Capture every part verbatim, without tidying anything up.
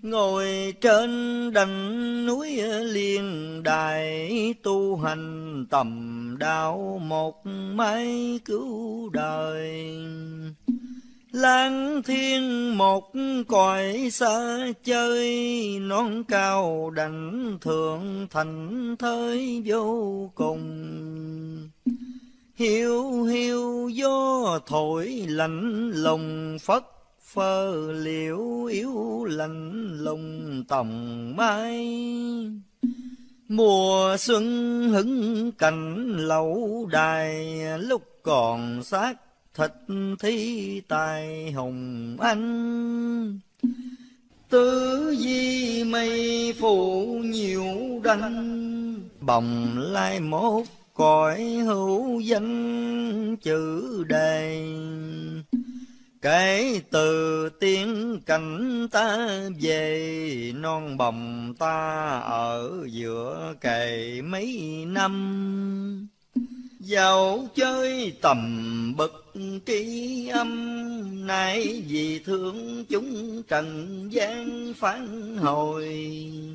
Ngồi trên đỉnh núi Liên Đài, tu hành tầm đạo một mái cứu đời. Lang thiên một cõi xa chơi, non cao đảnh thượng thành thới vô cùng. Hiu hiu gió thổi lạnh lùng, phất phơ liễu yếu lạnh lùng tòng mai. Mùa xuân hứng cảnh lẩu đài, lúc còn xác thịt thi tài hùng anh. Tứ di mây phủ nhiều đanh, bồng lai mốt cõi hữu danh chữ đề. Kể từ tiếng cảnh ta về, non bồng ta ở giữa cày mấy năm. Dạo chơi tầm bậc tri âm, nay vì thương chúng trần gian phản hồi.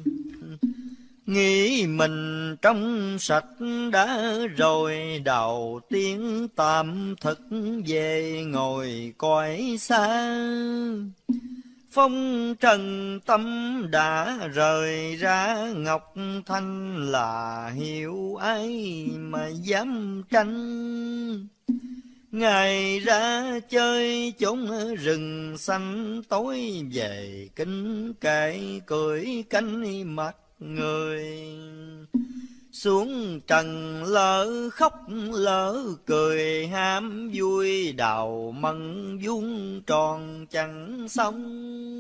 Nghĩ mình trong sạch đã rồi, đầu tiên tạm thực về ngồi cõi xa. Phong trần tâm đã rời ra, ngọc thanh là hiểu ai mà dám tranh. Ngày ra chơi chốn rừng xanh, tối về kinh kệ cười cánh mặt người. Xuống trần lỡ khóc lỡ cười, ham vui đào mận vuông tròn chẳng xong.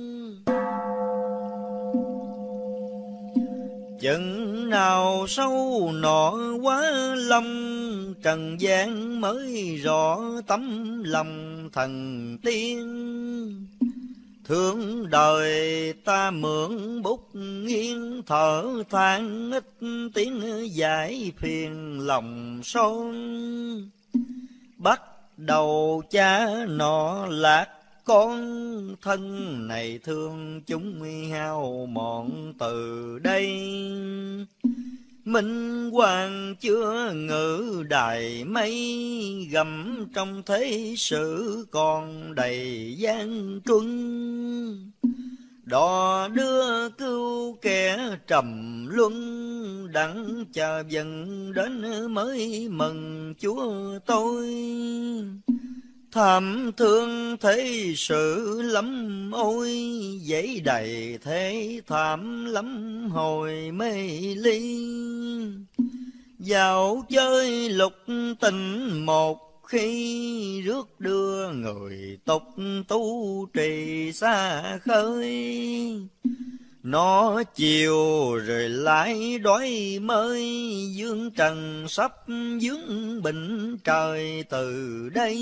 Chừng nào sâu nọ quá lâm, trần gian mới rõ tấm lòng thần tiên. Thương đời ta mượn bút nghiêng, thở than ít tiếng giải phiền lòng son. Bắt đầu cha nọ lạc con, thân này thương chúng hao mòn từ đây. Minh hoàng chưa ngự đài mây, gầm trong thế sự còn đầy gian truân. Đò đưa cứu kẻ trầm luân, đặng chờ dần đến mới mừng chúa tôi. Thảm thương thế sự lắm ôi, dãy đầy thế thảm lắm hồi mê ly. Dạo chơi lục tình một khi, rước đưa người tục tu trì xa khơi. Nó chiều rồi lại đói mới, dương trần sắp dướng bệnh trời từ đây.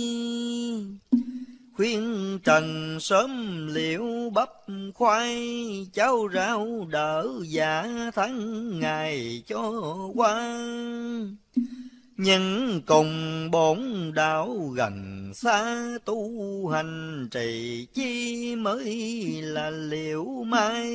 Khuyên trần sớm liệu bắp khoai, cháo rau đỡ dạ tháng ngày cho qua. Nhưng cùng bổn đạo gần xa, tu hành trì chi mới là liệu mai.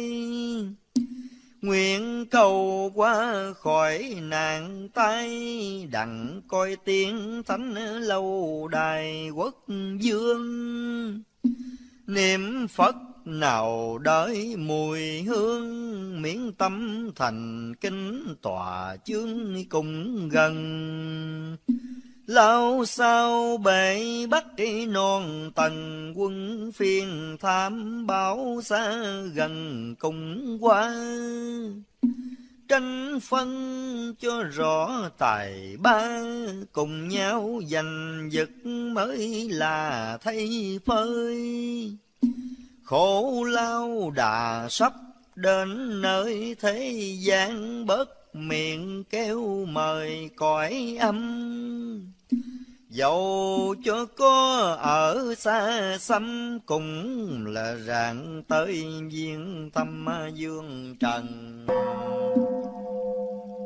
Nguyện cầu qua khỏi nạn tai, đặng coi tiếng thánh lâu đài quốc vương. Niệm Phật nào đợi mùi hương, miễn tâm thành kính tòa chương cùng gần. Lao sao bể bắt non tầng, quân phiên tham báo xa gần cùng qua. Tranh phân cho rõ tài ba, cùng nhau giành giật mới là thay phơi. Khổ lao đà sắp đến nơi thế gian, bớt miệng kêu mời cõi âm. Dẫu cho có ở xa xăm, cũng là rạng tới viên thăm dương trần.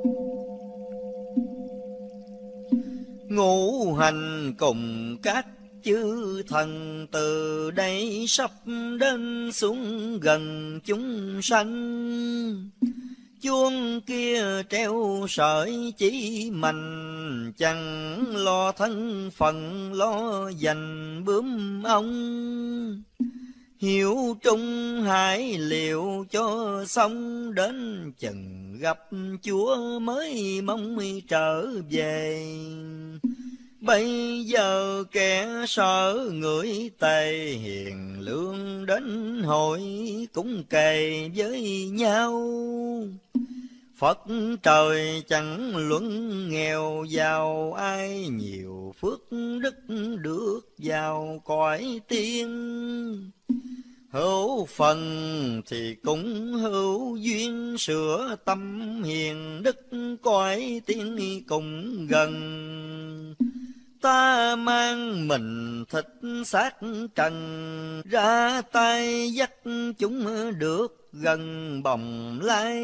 Ngũ hành cùng các chư thần từ đây sắp đến xuống gần chúng sanh. Chuông kia treo sợi chỉ mạnh, chẳng lo thân phận lo dành bướm ong. Hiểu trung hải liệu cho xong, đến chừng gặp Chúa mới mong trở về. Bây giờ kẻ sợ người tề, hiền lương đến hội cũng kề với nhau. Phật trời chẳng luận nghèo giàu, ai nhiều phước đức được vào cõi tiên. Hữu phần thì cũng hữu duyên, sửa tâm hiền đức cõi tiên cùng gần. Ta mang mình thịt xác trần, ra tay dắt chúng được gần bồng lai.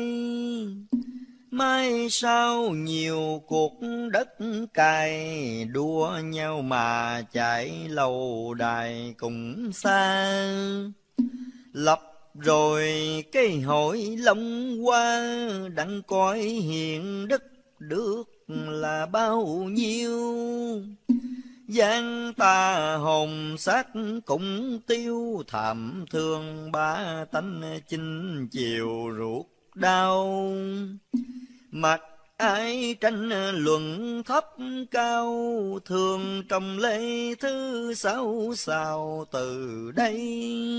Mai sau nhiều cuộc đất cày, đua nhau mà chạy lâu đài cùng xa. Lập rồi cái hội long hoa, đặng coi hiện đức được là bao nhiêu. Giang ta hồn xác cũng tiêu, thảm thương ba tánh chinh chiều ruột đau. Mặc ai tranh luận thấp cao, thường trong lễ thứ sáu sao từ đây.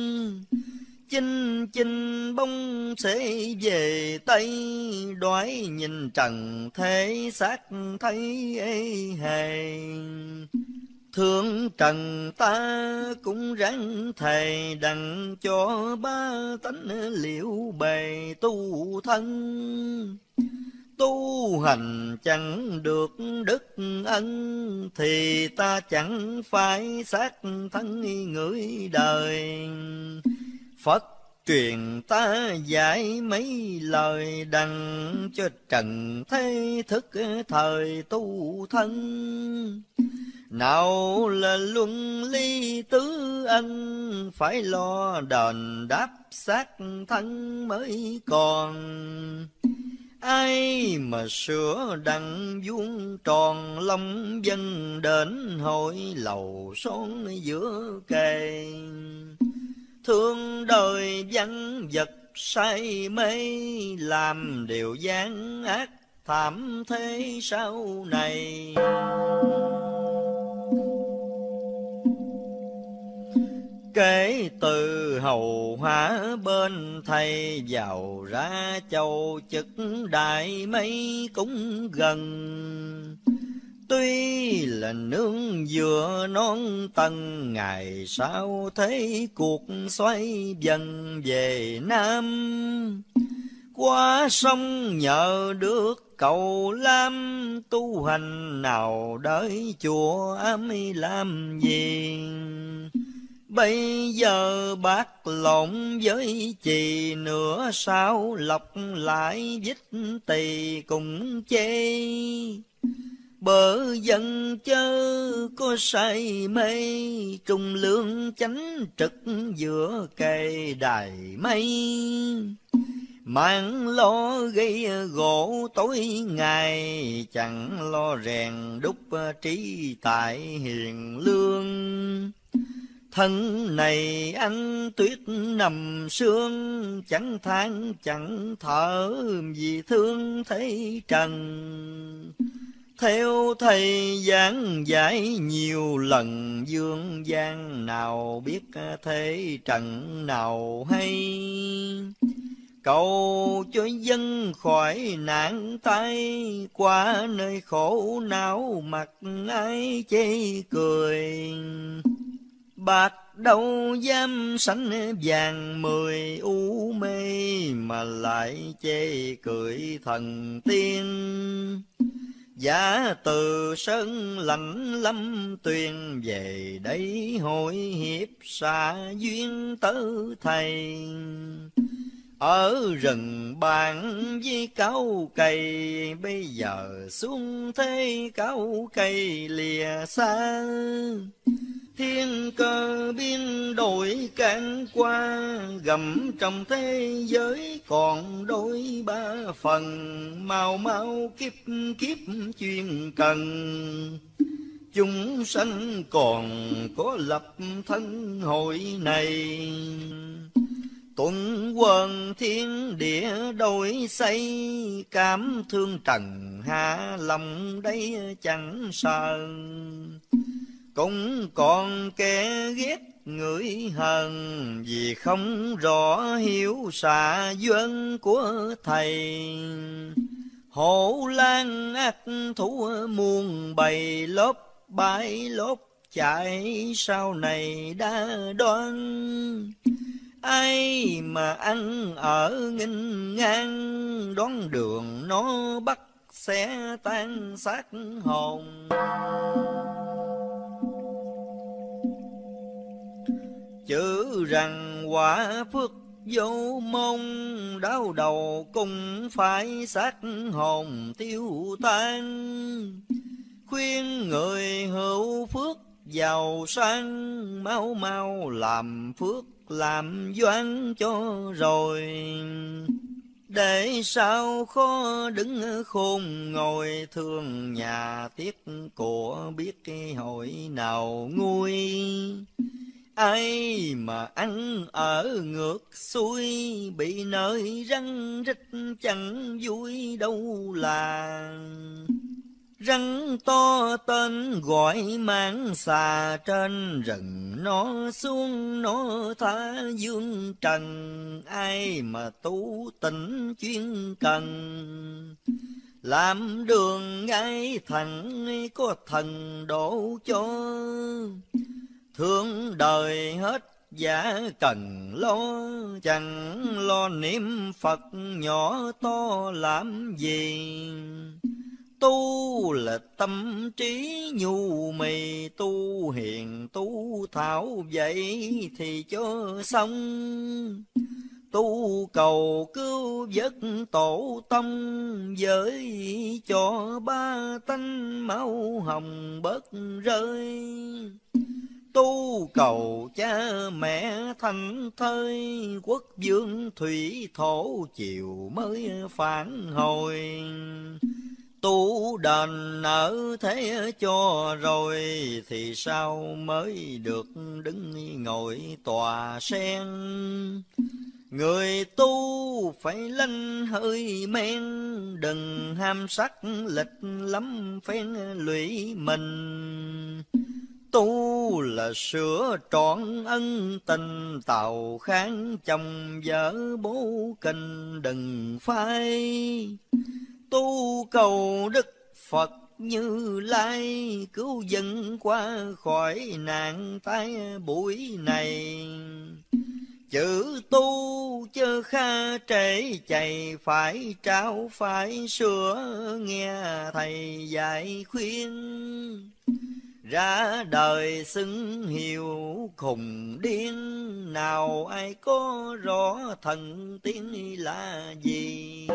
Chinh chinh bông sẽ về Tây, đoái nhìn trần thế xác thấy ê hề. Thương trần ta cũng ráng thề, đặng cho ba tánh liệu bề tu thân. Tu hành chẳng được đức ân, thì ta chẳng phải xác thân người đời. Phật truyền ta dạy mấy lời, đặng cho trần thế thức thời tu thân. Nào là luân ly tứ ân, phải lo đền đáp xác thân mới còn. Ai mà sửa đặng vuông tròn, long dân đến hội lầu son giữa kề. Thương đời vắng vật say mê, làm điều gian ác thảm thế sau này. Kể từ hầu hóa bên thầy, vào ra châu chức đại mấy cũng gần. Tuy là nương vừa non tầng, ngày sau thấy cuộc xoay dần về Nam. Qua sông nhờ được cầu lam, tu hành nào đợi chùa ám làm gì. Bây giờ bác lộn với chì, nửa sao lọc lại vít tỳ cùng chê. Bờ dân chớ có say mê, trung lương chánh trực giữa cây đài mây. Mang lo gây gỗ tối ngày, chẳng lo rèn đúc trí tại hiền lương. Thân này anh tuyết nằm sương, chẳng than chẳng thở vì thương thấy trần. Theo thầy giảng dạy nhiều lần, dương gian nào biết thế trần nào hay. Cầu cho dân khỏi nạn tay, qua nơi khổ não mặt ai chê cười. Bạc đâu dám sánh vàng mười u mê, mà lại chê cười thần tiên. Giả từ sơn lạnh lâm tuyền, về đây hội hiệp xa duyên tớ thầy. Ở rừng bạn với cao cây, bây giờ xuống thế cao cây lìa xa. Thiên cơ biến đổi can qua, gầm trong thế giới còn đôi ba phần. Mau mau kiếp kiếp chuyên cần, chúng sanh còn có lập thân hội này. Tuần quần thiên địa đổi xây, cảm thương trần hạ lòng đây chẳng sợ. Cũng còn kẻ ghét người hờn, vì không rõ hiểu xạ duyên của thầy. Hổ lang ác thú muôn bầy, lốp bãi lốp chạy sau này đã đoán. Ai mà ăn ở nghinh ngang, đón đường nó bắt sẽ tan xác hồn. Chữ rằng quả phước vô mong, đau đầu cũng phải xác hồn tiêu tan. Khuyên người hữu phước giàu sang, mau mau làm phước làm doan cho rồi. Để sao khó đứng khôn ngồi, thương nhà tiếc của biết hồi nào nguôi. Ai mà ăn ở ngược xuôi, bị nơi răng rít chẳng vui đâu là. Rắn to tên gọi mang xà, trên rừng nó xuống nó tha dương trần. Ai mà tu tịnh chuyên cần, làm đường ngay thẳng có thần độ cho. Thương đời hết giả cần lo, chẳng lo niệm Phật nhỏ to làm gì. Tu là tâm trí nhu mì, tu hiền tu thảo vậy thì cho xong. Tu cầu cứu vớt tổ tông, với cho ba tánh máu hồng bớt rơi. Tu cầu cha mẹ thành thơi, quốc vương thủy thổ chiều mới phản hồi. Tu đền nợ thế cho rồi, thì sao mới được đứng ngồi tòa sen. Người tu phải lanh hơi men, đừng ham sắc lịch lắm phen lụy mình. Tu là sửa trọn ân tình, tàu kháng chồng vợ bố kinh đừng phai. Tu cầu Đức Phật Như Lai, cứu dân qua khỏi nạn tai bụi này. Chữ tu chớ kha trễ chạy, phải trao phải sửa nghe thầy dạy khuyên. Ra đời xưng hiệu khùng điên, nào ai có rõ thần tiên là gì.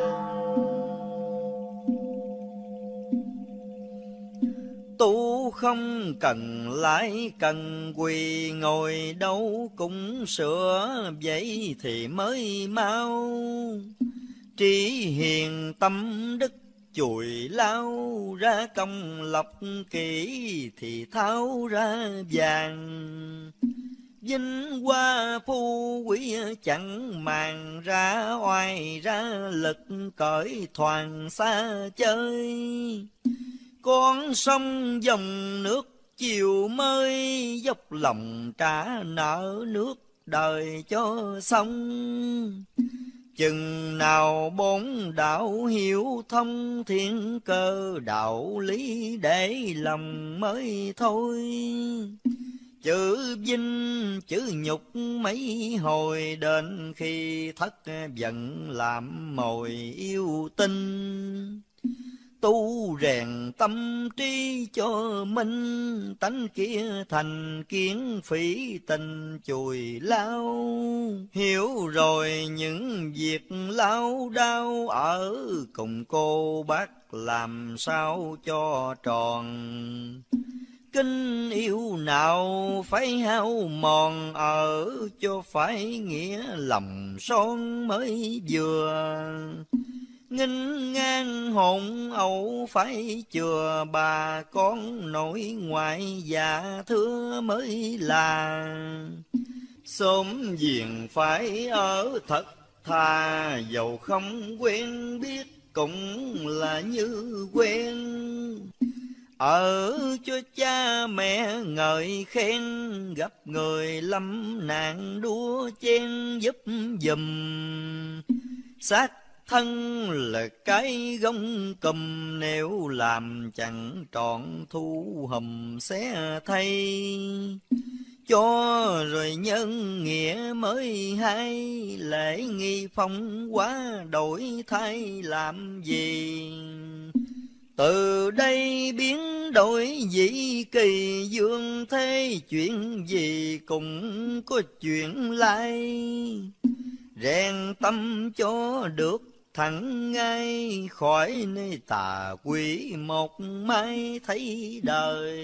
Tu không cần lái cần quỳ, ngồi đâu cũng sửa vậy thì mới mau. Trí hiền tâm đức chùi lao, ra công lọc kỹ thì tháo ra vàng. Vinh hoa phú quý chẳng màng, ra oai ra lực cởi thoảng xa chơi. Con sông dòng nước chiều mới, dốc lòng trả nợ nước đời cho xong. Chừng nào bốn đạo hiểu thông, thiên cơ đạo lý để lòng mới thôi. Chữ vinh chữ nhục mấy hồi, đến khi thất giận làm mồi yêu tinh. Tu rèn tâm trí cho minh, tánh kia thành kiến phỉ tình chùi lao. Hiểu rồi những việc lao đao, ở cùng cô bác làm sao cho tròn. Kinh yêu nào phải hao mòn, ở cho phải nghĩa lòng son mới vừa. Nghinh ngang hồn ẩu phải chừa, bà con nội ngoại dạ thưa mới là. Xóm giềng phải ở thật thà, dầu không quen biết cũng là như quen. Ở cho cha mẹ ngợi khen, gặp người lâm nạn đua chen giúp giùm. Xác thân là cái gông cùm, nếu làm chẳng trọn thu hùm xé thay. Cho rồi nhân nghĩa mới hay, lễ nghi phong quá đổi thay làm gì. Từ đây biến đổi dĩ kỳ, dương thế chuyện gì cũng có chuyện lai. Rèn tâm cho được thẳng ngay, khỏi nơi tà quỷ một mai thấy đời.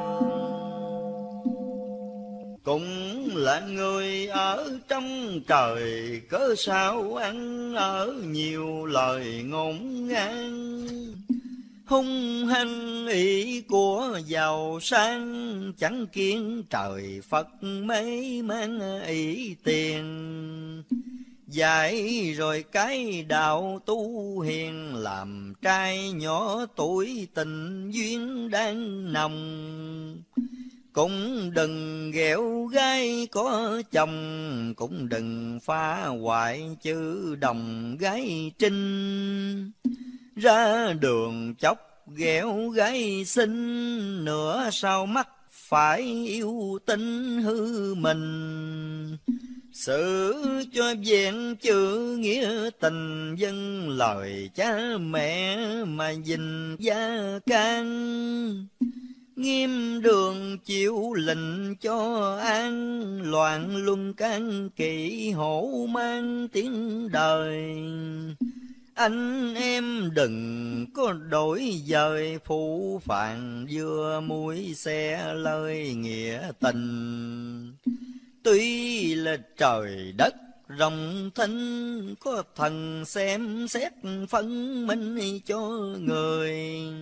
Cũng là người ở trong trời, cớ sao ăn ở nhiều lời ngôn ngang. Hung hăng ý của giàu sang, chẳng kiên trời Phật mấy mang ý tiền. Dạy rồi cái đạo tu hiền, làm trai nhỏ tuổi tình duyên đang nồng. Cũng đừng ghẹo gái có chồng, cũng đừng phá hoại chữ đồng gái trinh. Ra đường chốc ghẹo gái xinh, nửa sau mắt phải yêu tinh hư mình. Xử cho vẹn chữ nghĩa tình, dân lời cha mẹ mà gìn gia can. Nghiêm đường chịu lệnh cho an, loạn luân can kỵ hổ mang tiếng đời. Anh em đừng có đổi dời, phụ phàng vừa mũi xe lời nghĩa tình. Tuy là trời đất rộng thinh, có thần xem xét phân minh cho người.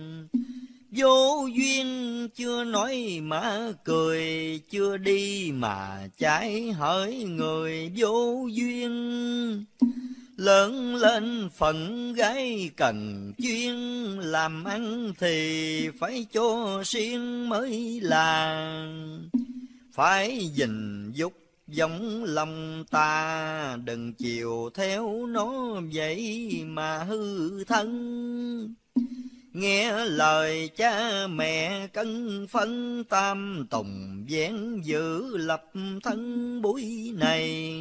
Vô duyên chưa nói mà cười, chưa đi mà trái hỡi người vô duyên. Lớn lên phận gái cần chuyên, làm ăn thì phải cho riêng mới là. Phải gìn dục giống lòng ta, đừng chiều theo nó vậy mà hư thân. Nghe lời cha mẹ cân phân, tam tùng vén giữ lập thân buổi này.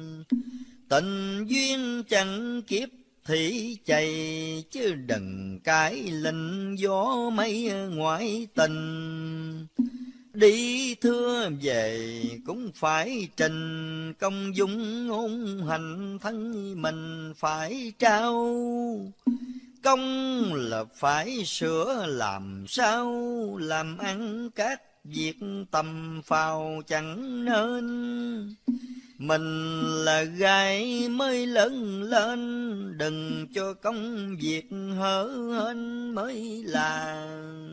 Tình duyên chẳng kiếp thị chày, chứ đừng cái lệnh gió mây ngoại tình. Đi thưa về cũng phải trình, công dung ngôn hành thân mình phải trao. Công là phải sửa làm sao, làm ăn các việc tầm phào chẳng nên. Mình là gái mới lớn lên, đừng cho công việc hở hên mới là.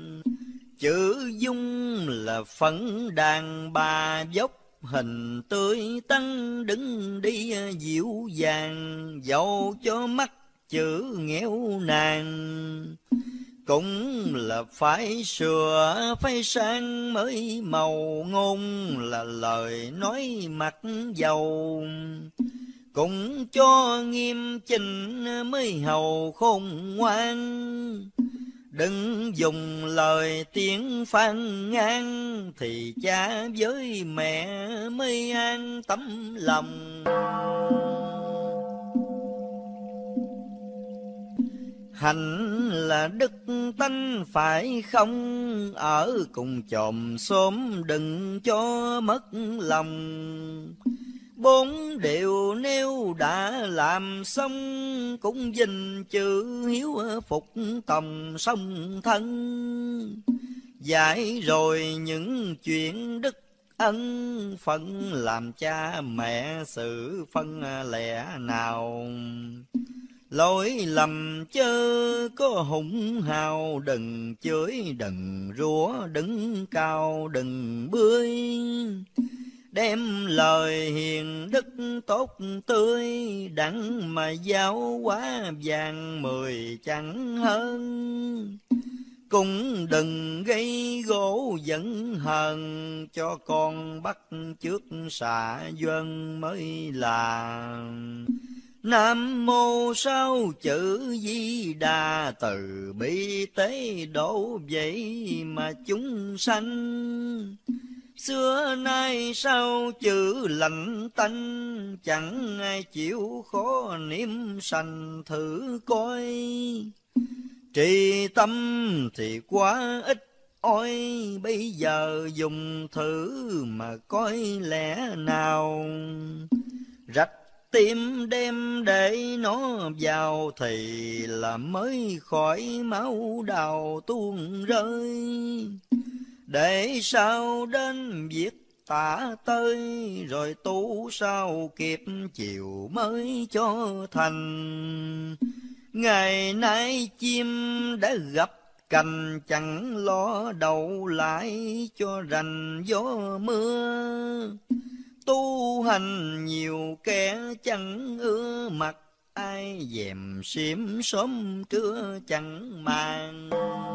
Chữ dung là phấn đàn bà dốc, hình tươi tắn đứng đi dịu dàng. Dẫu cho mắt chữ nghèo nàn, cũng là phải sửa phải sang mới màu. Ngôn là lời nói mặt dầu, cũng cho nghiêm chỉnh mới hầu khôn ngoan. Đừng dùng lời tiếng phàn nàn, thì cha với mẹ mới an tấm lòng. Hạnh là đức tánh phải không, ở cùng chòm xóm đừng cho mất lòng. Bốn điều nếu đã làm xong, cũng gìn chữ hiếu phục tòng song thân. Dạy rồi những chuyện đức ân, phận làm cha mẹ sự phân lẻ nào. Lỗi lầm chớ có hùng hào, đừng chửi đừng rủa, đứng cao đừng bươi. Đem lời hiền đức tốt tươi, đặng mà giáo hóa vàng mười chẳng hơn. Cũng đừng gây gỗ giận hờn, cho con bắt chước xạ dân mới là. Nam mô sáu chữ Di Đà, từ bi tế độ vậy mà chúng sanh. Xưa nay sao chữ lạnh tanh, chẳng ai chịu khó niệm sanh thử coi. Trì tâm thì quá ít ôi, bây giờ dùng thử mà coi lẽ nào. Rạch tim đem để nó vào thì là mới khỏi máu đào tuôn rơi. Để sao đến việc tả tơi, rồi tu sao kịp chiều mới cho thành. Ngày nay chim đã gặp cành, chẳng lo đậu lại cho rành gió mưa. Tu hành nhiều kẻ chẳng ưa mặt, ai dèm xiêm sớm trưa chẳng màng.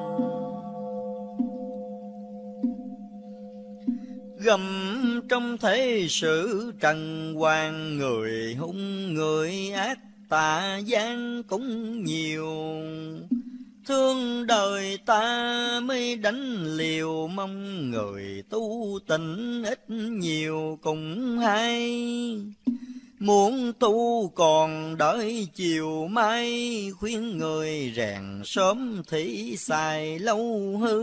Gầm trong thế sự trần hoàng, người hung người ác tà gian cũng nhiều. Thương đời ta mới đánh liều, mong người tu tịnh ít nhiều cũng hay. Muốn tu còn đợi chiều mai, khuyên người rèn sớm thì xài lâu hư.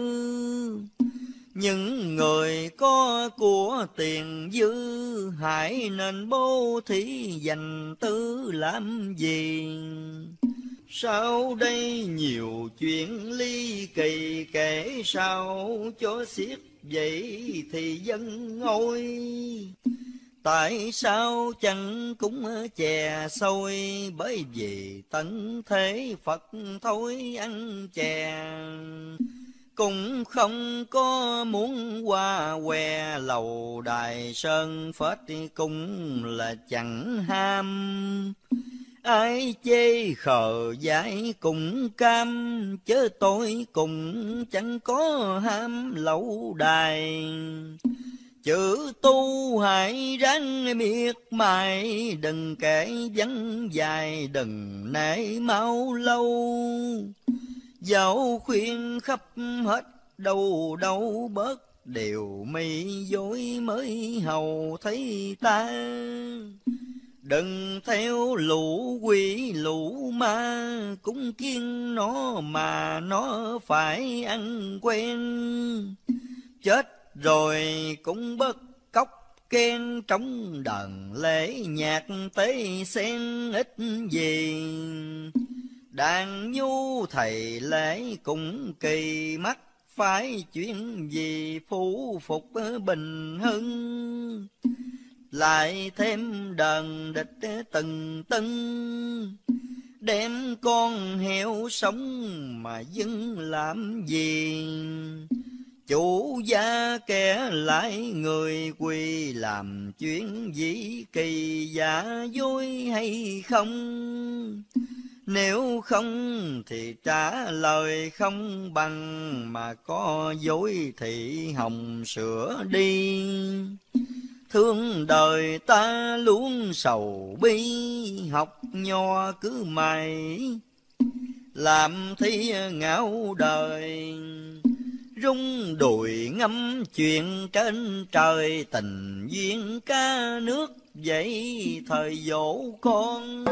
Những người có của tiền dư, hãy nên bố thí dành tư làm gì. Sau đây nhiều chuyện ly kỳ, kể sao cho xiết vậy thì dân ngôi. Tại sao chẳng cũng chè xôi, bởi vì tận thế Phật thôi ăn chè. Cũng không có muốn qua què lầu đài sơn phết, cũng là chẳng ham. Ai chê khờ dại cũng cam, chớ tôi cũng chẳng có ham lẩu đài. Chữ tu hãy ráng miệt mài, đừng kể vắng dài, đừng nể mau lâu. Dẫu khuyên khắp hết đâu đâu bớt, điều mi dối mới hầu thấy ta. Đừng theo lũ quỷ lũ ma, cũng kiêng nó mà nó phải ăn quen. Chết rồi cũng bớt cóc khen, trong đờn lễ nhạc tế sen ít gì. Đàn nhu thầy lễ cũng kỳ mắt, phải chuyện gì phủ phục bình hưng. Lại thêm đờn địch từng tưng, đem con heo sống mà dưng làm gì. Chủ gia kẻ lại người quỳ, làm chuyện gì kỳ giả dối hay không. Nếu không thì trả lời không bằng, mà có dối thì hồng sửa đi. Thương đời ta luôn sầu bi, học nho cứ mày làm thi ngạo đời. Rung đùi ngâm chuyện trên trời, tình duyên ca nước vậy thời dỗ con.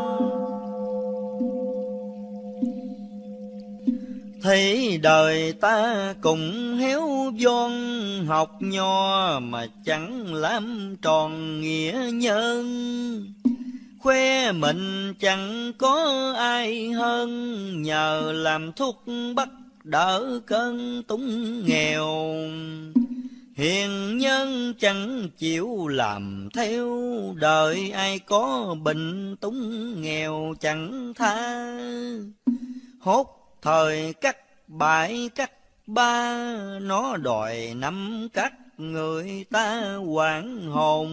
Thấy đời ta cũng héo von, học nho mà chẳng làm tròn nghĩa nhân. Khoe mình chẳng có ai hơn, nhờ làm thuốc bắc đỡ cơn túng nghèo. Hiền nhân chẳng chịu làm theo, đời ai có bệnh túng nghèo chẳng tha. Hốt thời cắt bãi cắt ba, nó đòi nắm cắt người ta hoảng hồn.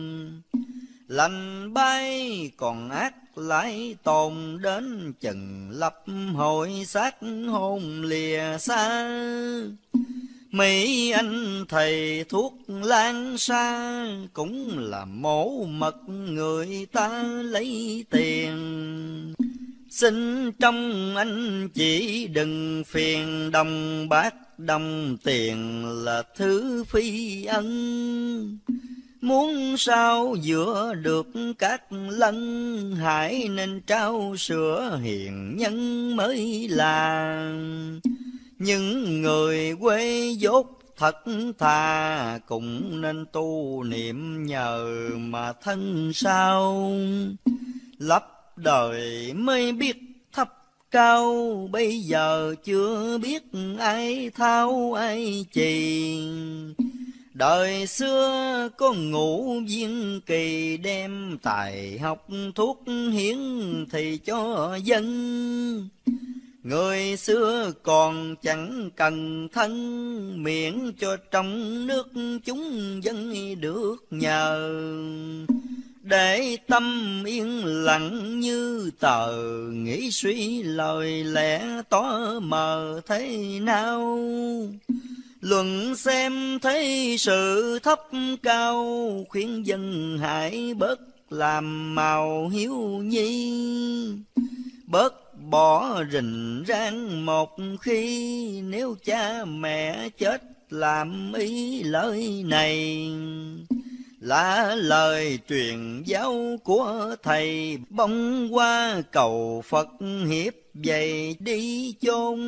Lành bay còn ác lại tồn, đến chừng lập hội xác hôn lìa xa. Mấy anh thầy thuốc lan xa, cũng là mổ mật người ta lấy tiền. Xin trong anh chỉ đừng phiền, đồng bạc đồng tiền là thứ phi ân. Muốn sao giữa được các lân, hãy nên trao sữa hiền nhân mới là. Những người quê dốt thật thà, cũng nên tu niệm nhờ mà thân sao. Lấp đời mới biết thấp cao, bây giờ chưa biết ai thao ai chì. Đời xưa có ngũ viên kỳ, đem tài học thuốc hiến thì cho dân. Người xưa còn chẳng cần thân, miễn cho trong nước chúng dân được nhờ. Để tâm yên lặng như tờ, nghĩ suy lời lẽ tỏ mờ thế nào. Luận xem thấy sự thấp cao, khuyên dân hãy bớt làm màu hiếu nhi. Bớt bỏ rình rang một khi, nếu cha mẹ chết làm ý lời này. Là lời truyền giáo của thầy, bông qua cầu Phật hiếp dày đi chôn.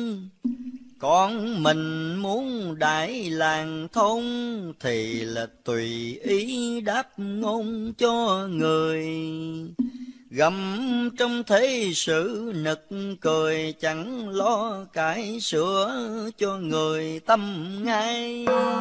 Con mình muốn đại làng thôn, thì là tùy ý đáp ngôn cho người. Gầm trong thế sự nực cười, chẳng lo cải sửa cho người tâm ngay.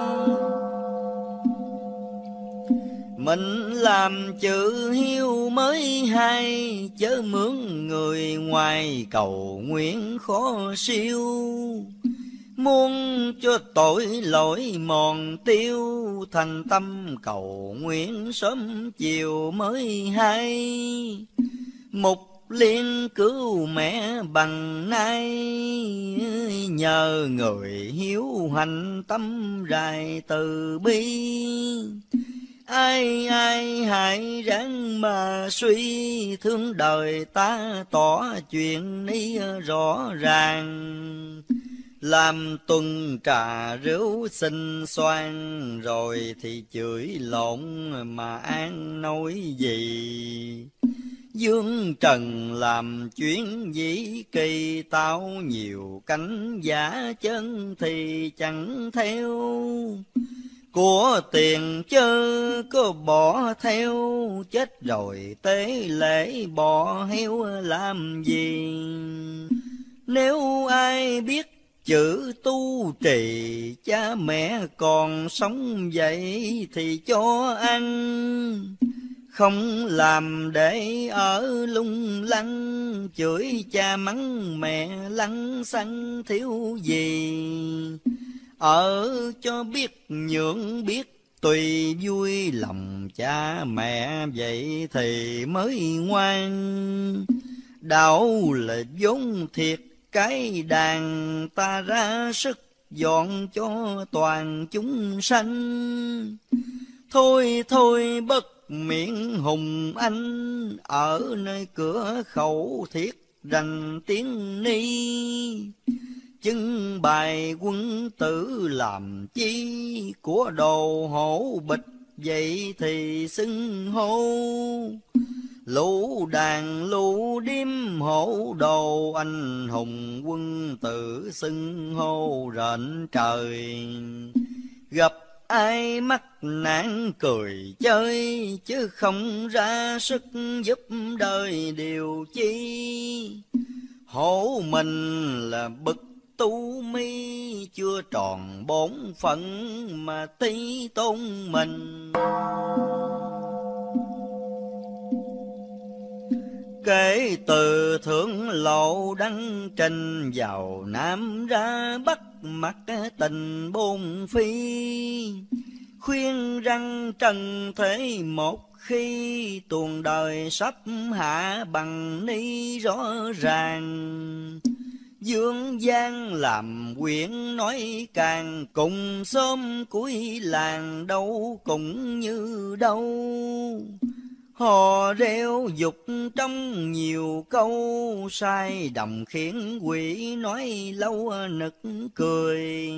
Mình làm chữ hiếu mới hay, chớ mướn người ngoài cầu nguyện khó siêu. Muốn cho tội lỗi mòn tiêu, thành tâm cầu nguyện sớm chiều mới hay. Mục liên cứu mẹ bằng nay, nhờ người hiếu hành tâm rài từ bi. Ai ai hãy ráng mà suy, thương đời ta tỏ chuyện ní rõ ràng. Làm tuần trà rượu xinh xoan, rồi thì chửi lộn mà an nói gì. Dương trần làm chuyến dĩ kỳ, tao nhiều cánh giả chân thì chẳng theo. Của tiền chớ có bỏ theo, chết rồi tế lễ bỏ heo làm gì. Nếu ai biết chữ tu trì, cha mẹ còn sống vậy thì cho ăn. Không làm để ở lung lăng, chửi cha mắng mẹ lăng xăng thiếu gì. Ở cho biết nhượng biết tùy vui, lòng cha mẹ vậy thì mới ngoan. Đạo là vốn thiệt cái đàn, ta ra sức dọn cho toàn chúng sanh. Thôi thôi bất miệng hùng anh, ở nơi cửa khẩu thiết rành tiếng ni. Chứng bài quân tử làm chi, của đồ hổ bịch vậy thì xưng hô. Lũ đàn lũ điếm hổ đồ, anh hùng quân tử xưng hô rện trời. Gặp ai mắc nạn cười chơi, chứ không ra sức giúp đời điều chi. Hổ mình là bực tu mi, chưa tròn bổn phận mà tí tôn mình. Kể từ thượng lộ đăng trình, vào Nam ra Bắc mặc tình bôn phi. Khuyên răng trần thế một khi, tuồng đời sắp hạ bằng ni rõ ràng. Dương gian làm quyển nói càng, cùng xóm cuối làng đâu cũng như đâu. Hò reo dục trong nhiều câu, sai đồng khiến quỷ nói lâu nực cười.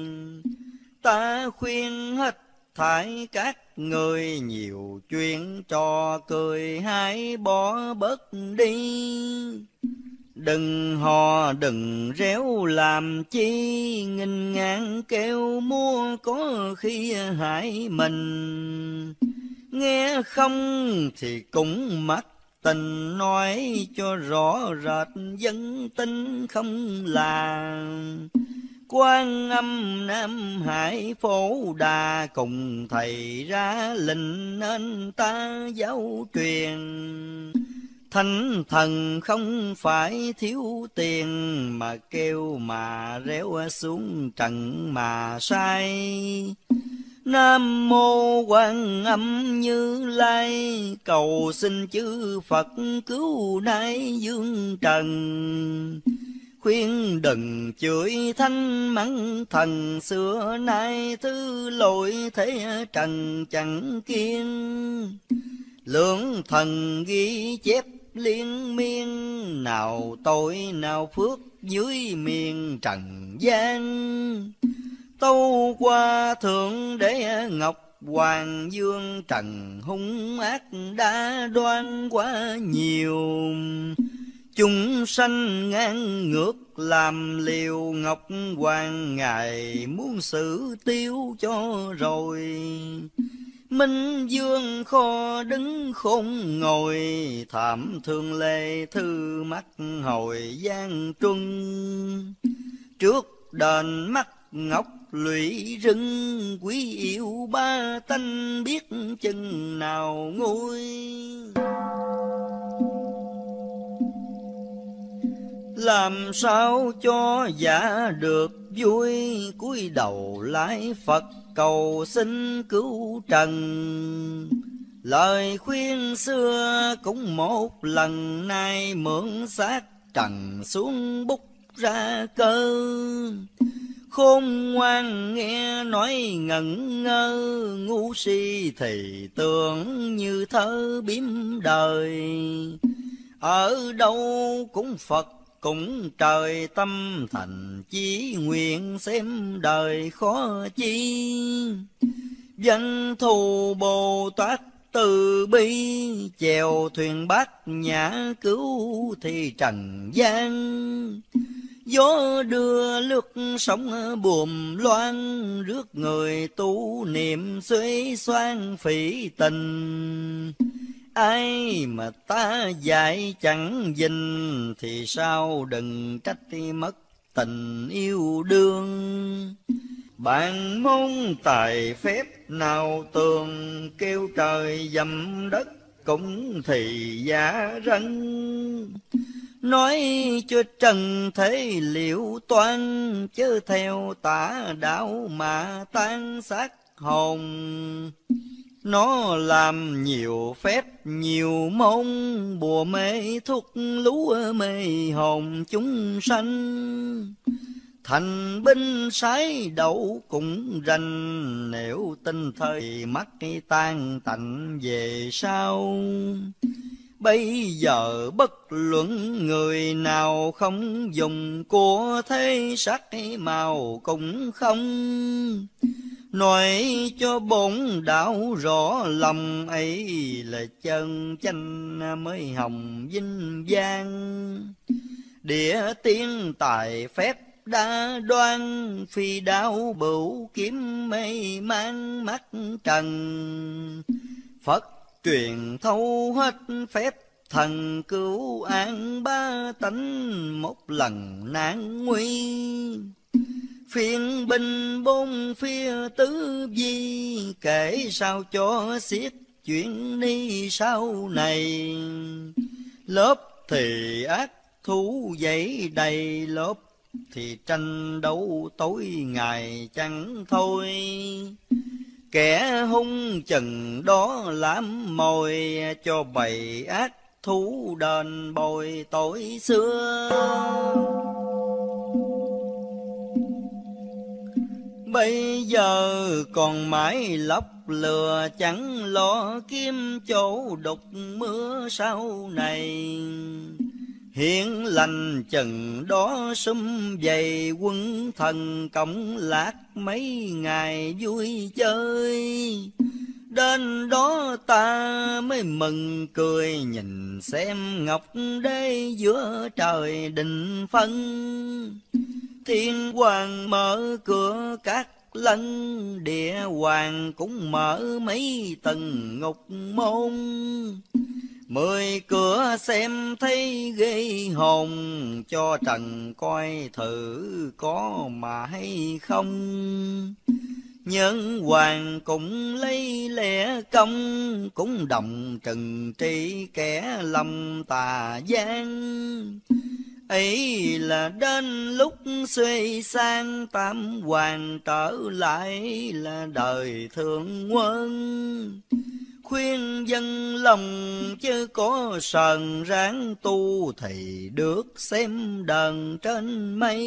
Ta khuyên hết thải các người, nhiều chuyện trò cười hãy bỏ bớt đi. Đừng hò đừng réo làm chi, nghinh ngang kêu mua có khi hại mình. Nghe không thì cũng mắc tình, nói cho rõ rệt dân tin không là. Quan Âm Nam Hải Phổ Đà, cùng thầy ra lệnh nên ta giáo truyền. Thánh thần không phải thiếu tiền, mà kêu mà réo xuống trần mà sai. Nam mô Quan Âm Như Lai, cầu xin chư Phật cứu nay dương trần. Khuyên đừng chửi thanh mắng thần, xưa nay thứ lỗi thế trần chẳng kiên. Lượng thần ghi chép liên miên, nào tội nào phước dưới miền trần gian. Tâu qua thượng đế ngọc hoàng dương, trần hung ác đã đoan quá nhiều. Chúng sanh ngang ngược làm liều, ngọc hoàng ngài muốn xử tiêu cho rồi. Minh dương kho đứng khôn ngồi, thảm thương lê thư mắt hồi gian truân. Trước đền mắt ngọc lụy rừng, quý yêu ba tánh biết chừng nào nguôi. Làm sao cho giả được vui, cúi đầu lạy Phật cầu xin cứu trần. Lời khuyên xưa cũng một lần, nay mượn xác trần xuống bút ra cơ. Khôn ngoan nghe nói ngẩn ngơ, ngu si thì tưởng như thơ biếm đời. Ở đâu cũng Phật cũng trời, tâm thành chí nguyện xem đời khó chi. Danh thù Bồ Tát từ bi, chèo thuyền bát nhã cứu thì trần gian. Gió đưa lướt sóng buồm loan, rước người tu niệm xuế xoan phỉ tình. Ai mà ta dạy chẳng dình, thì sao đừng trách mất tình yêu đương. Bạn môn tài phép nào tường, kêu trời dầm đất cũng thì giả rân. Nói cho trần thế liệu toan, chớ theo tả đạo mà tan xác hồn. Nó làm nhiều phép nhiều môn, bùa mê thuốc lú mê hồn chúng sanh. Thành binh sái đậu cũng rành, nếu tin thời mắt tan tạnh về sau. Bây giờ bất luận người nào không dùng của thế sắc màu cũng không. Nói cho bổn đạo rõ lòng ấy, là chân chánh mới hồng vinh vang. Địa tiên tài phép đa đoan, phi đao bửu kiếm mê mang mắt trần. Phật truyền thâu hết phép thần, cứu an ba tánh một lần nan nguy. Phiên binh bốn phía tứ di, kể sao cho xiết chuyện ni sau này. Lớp thì ác thú dậy đầy, lớp thì tranh đấu tối ngày chẳng thôi. Kẻ hung chừng đó làm mồi, cho bầy ác thú đền bồi tội xưa. Bây giờ còn mãi lóc lừa, chẳng lo kiếm chỗ đục mưa sau này. Hiện lành chừng đó sum vầy, quân thần cộng lạc mấy ngày vui chơi. Đến đó ta mới mừng cười, nhìn xem ngọc đế giữa trời định phân. Thiên hoàng mở cửa các lân, địa hoàng cũng mở mấy tầng ngục môn. Mười cửa xem thấy ghê hồn, cho trần coi thử có mà hay không. Nhân hoàng cũng lấy lẽ công, cũng đồng trừng trị kẻ lòng tà gian. Ấy là đến lúc xuôi sang, tam hoàng trở lại là đời thượng quân. Khuyên dân lòng chứ có sờn ráng tu, thì được xem đờn trên mây.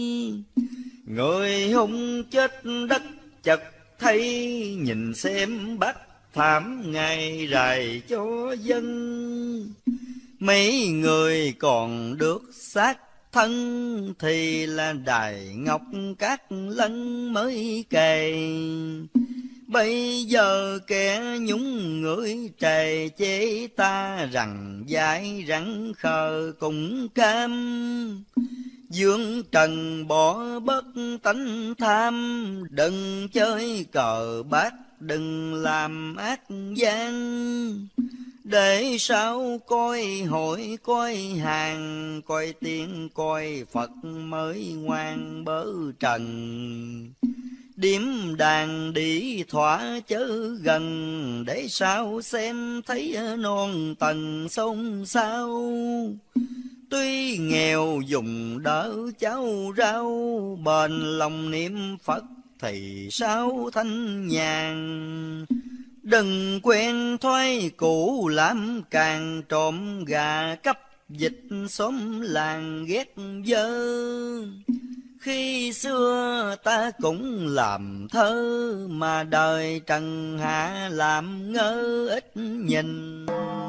Người hung chết đất chật thấy, nhìn xem bắt thảm ngày rày cho dân. Mấy người còn được xác thân, thì là đài ngọc các lân mới kề. Bây giờ kẻ nhúng người trề chế ta, rằng dại rắn khờ cũng cam. Dương trần bỏ bất tánh tham, đừng chơi cờ bạc, đừng làm ác gian. Để sao coi hội coi hàng, coi tiên coi Phật mới ngoan bớ trần. Điếm đàn đi thỏa chớ gần, để sao xem thấy non tầng sông sao. Tuy nghèo dùng đỡ cháu rau, bền lòng niệm Phật thì sao thanh nhàn. Đừng quen thói cũ làm càng, trộm gà cắp dịch xóm làng ghét dơ. Khi xưa ta cũng làm thơ, mà đời trần hạ làm ngơ ít nhìn.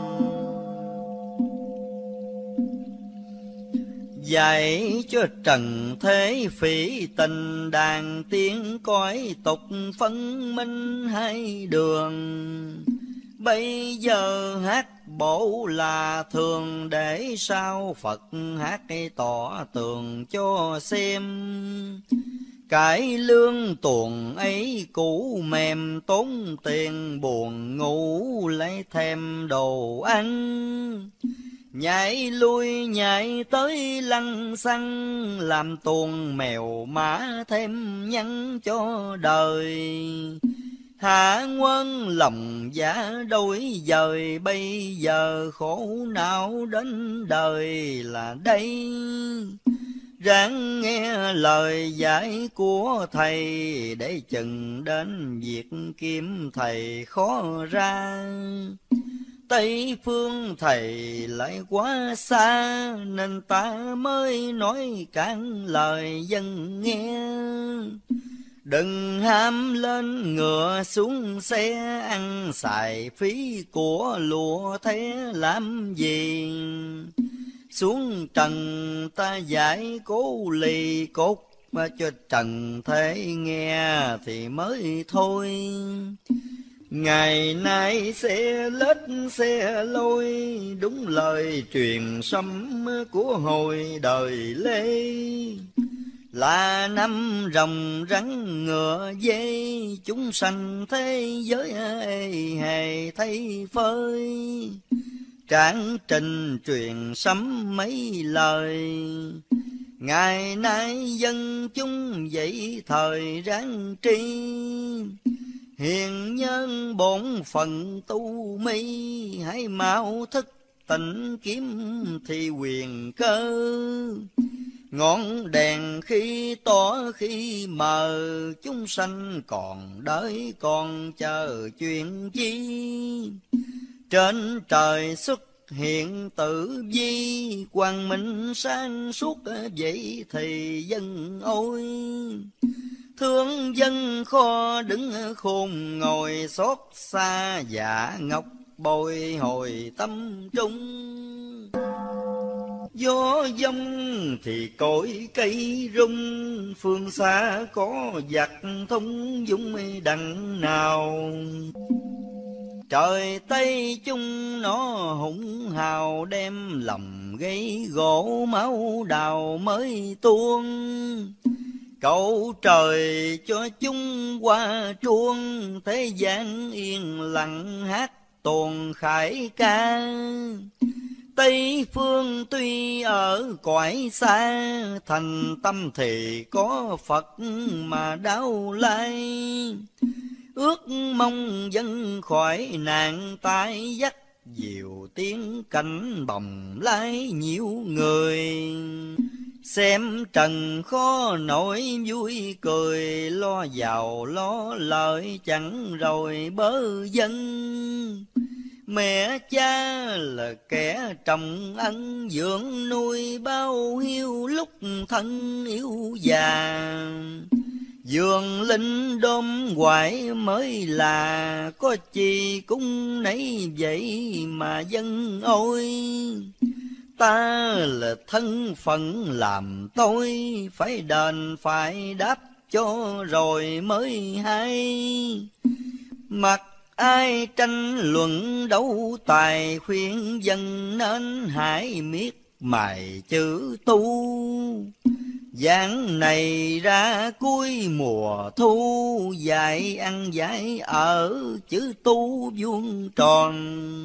Dạy cho trần thế phỉ tình, đàn tiếng cõi tục phân minh hai đường. Bây giờ hát bộ là thường, để sao Phật hát tỏ tường cho xem. Cái lương tuồng ấy cũ mềm, tốn tiền buồn ngủ lấy thêm đồ ăn. Nhảy lui nhảy tới lăng xăng, làm tuồng mèo mã thêm nhăn cho đời. Hạ quân lòng giả đôi dời, bây giờ khổ não đến đời là đây. Ráng nghe lời dạy của thầy, để chừng đến việc kiếm thầy khó ra. Tây phương thầy lại quá xa, nên ta mới nói cạn lời dân nghe. Đừng ham lên ngựa xuống xe, ăn xài phí của lụa thế làm gì. Xuống trần ta giải cố lì cốt, mà cho trần thế nghe thì mới thôi. Ngày nay xe lết xe lôi, đúng lời truyền sấm của hồi đời Lê. Là năm rồng rắn ngựa dê, chúng sanh thế giới ê hề thấy phơi. Tráng trình truyền sấm mấy lời, Ngày nay dân chúng dậy thời ráng tri, hiền nhân bổn phận tu mi, hãy mau thức tỉnh kiếm thì quyền cơ. Ngọn đèn khi tỏ khi mờ, chúng sanh còn đợi còn chờ chuyện chi. Trên trời xuất hiện tử vi, quang minh sáng suốt vậy thì dân ôi. Thương dân kho đứng khôn ngồi, xót xa dạ ngọc bồi hồi tâm trung. Gió dông thì cội cây rung, phương xa có giặc thông dũng đằng nào. Trời Tây chung nó hùng hào, đem lòng gây gỗ máu đào mới tuôn. Cầu trời cho chúng qua chuông, thế gian yên lặng hát tuồng khải ca. Tây phương tuy ở cõi xa, thành tâm thì có Phật mà đau lai. Ước mong dân khỏi nạn tai dắt, diệu tiếng cảnh bồng lái nhiều người. Xem trần khó nổi vui cười, lo giàu lo lợi chẳng rồi bớ dân. Mẹ cha là kẻ trồng ân, dưỡng nuôi bao hiu lúc thân yếu già. Dường linh đom hoài mới là, có chi cũng nấy vậy mà dân ôi. Ta là thân phận làm tôi, phải đền phải đáp cho rồi mới hay. Mặc ai tranh luận đấu tài, khuyên dân nên hãy miết mài chữ tu. Giảng này ra cuối mùa thu, dạy ăn dạy ở chữ tu vuông tròn.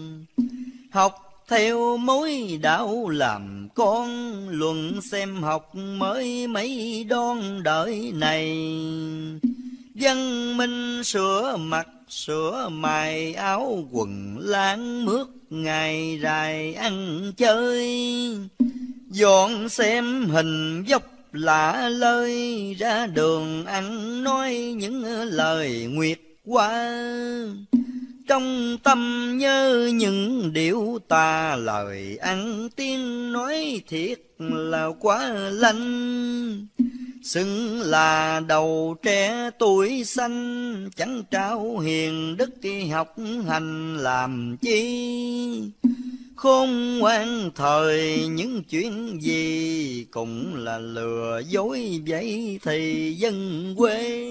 Học theo mối đạo làm con, luận xem học mới mấy đón đời này. Văn minh sửa mặt sửa mài, áo quần láng mướt ngày dài ăn chơi. Dọn xem hình dốc lạ lơi, ra đường ăn nói những lời nguyệt qua. Trong tâm nhớ những điệu tà, lời ăn tiếng nói thiệt là quá lanh. Xưng là đầu trẻ tuổi xanh, chẳng trao hiền đức học hành làm chi. Khôn ngoan thời những chuyện gì, cũng là lừa dối vậy thì dân quê.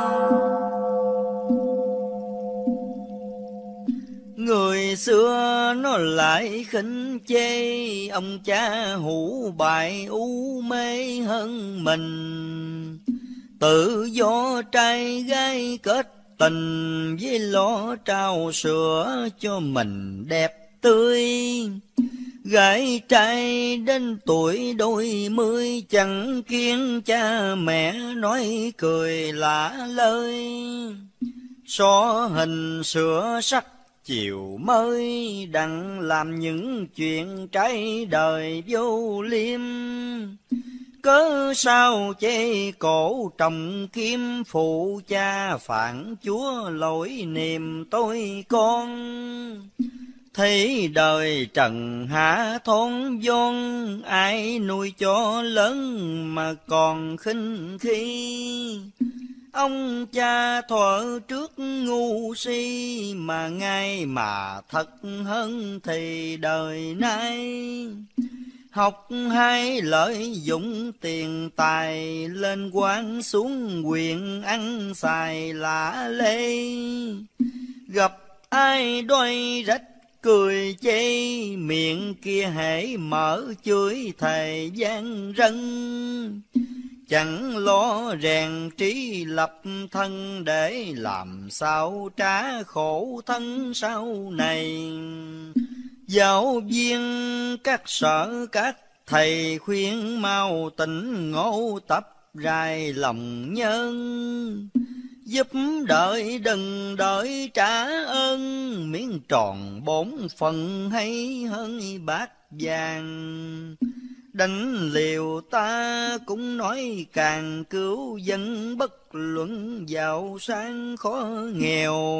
Người xưa nó lại khinh chê, ông cha hủ bại u mê hơn mình. Tự do trai gái kết tình, với lo trao sữa cho mình đẹp tươi. Gái trai đến tuổi đôi mươi, chẳng kiêng cha mẹ nói cười lạ lời. Xóa hình sửa sắc chiều mới, đặng làm những chuyện trái đời vô liêm. Cớ sao chê cổ trồng kim, phụ cha phản chúa lỗi niềm tôi con. Thấy đời trần hạ thôn vốn, ai nuôi cho lớn mà còn khinh khi. Ông cha thuở trước ngu si, mà ngay mà thật hơn thì đời nay. Học hay lợi dụng tiền tài, lên quan xuống quyền ăn xài lạ lê. Gặp ai đôi rách cười chê, miệng kia hễ mở chửi thầy gian rân. Chẳng lo rèn trí lập thân, để làm sao trả khổ thân sau này. Giáo viên các sở các thầy khuyên mau tỉnh ngộ tập rài lòng nhân, giúp đợi đừng đợi trả ơn, miếng tròn bổn phận hay hơn bát vàng. Đánh liều ta cũng nói càng cứu dân, bất luận giàu sang khó nghèo.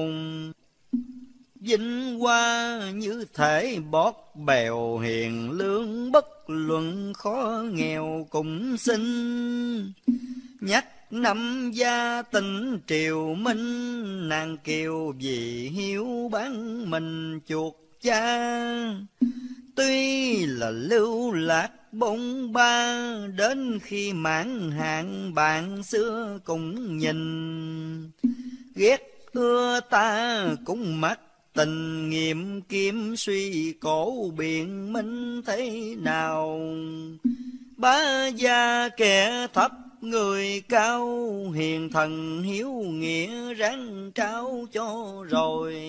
Vinh hoa như thể bót bèo, hiền lương bất luận khó nghèo cũng xin. Nhắc năm gia tình triều minh, nàng kiều vì hiếu bán mình chuột cha. Tuy là lưu lạc bôn ba, đến khi mãn hạn bạn xưa cũng nhìn. Ghét ưa ta cũng mắt tình nghiệm kiếm, suy cổ biện minh thế nào. Bá gia kẻ thấp người cao, hiền thần hiếu nghĩa ráng trao cho rồi.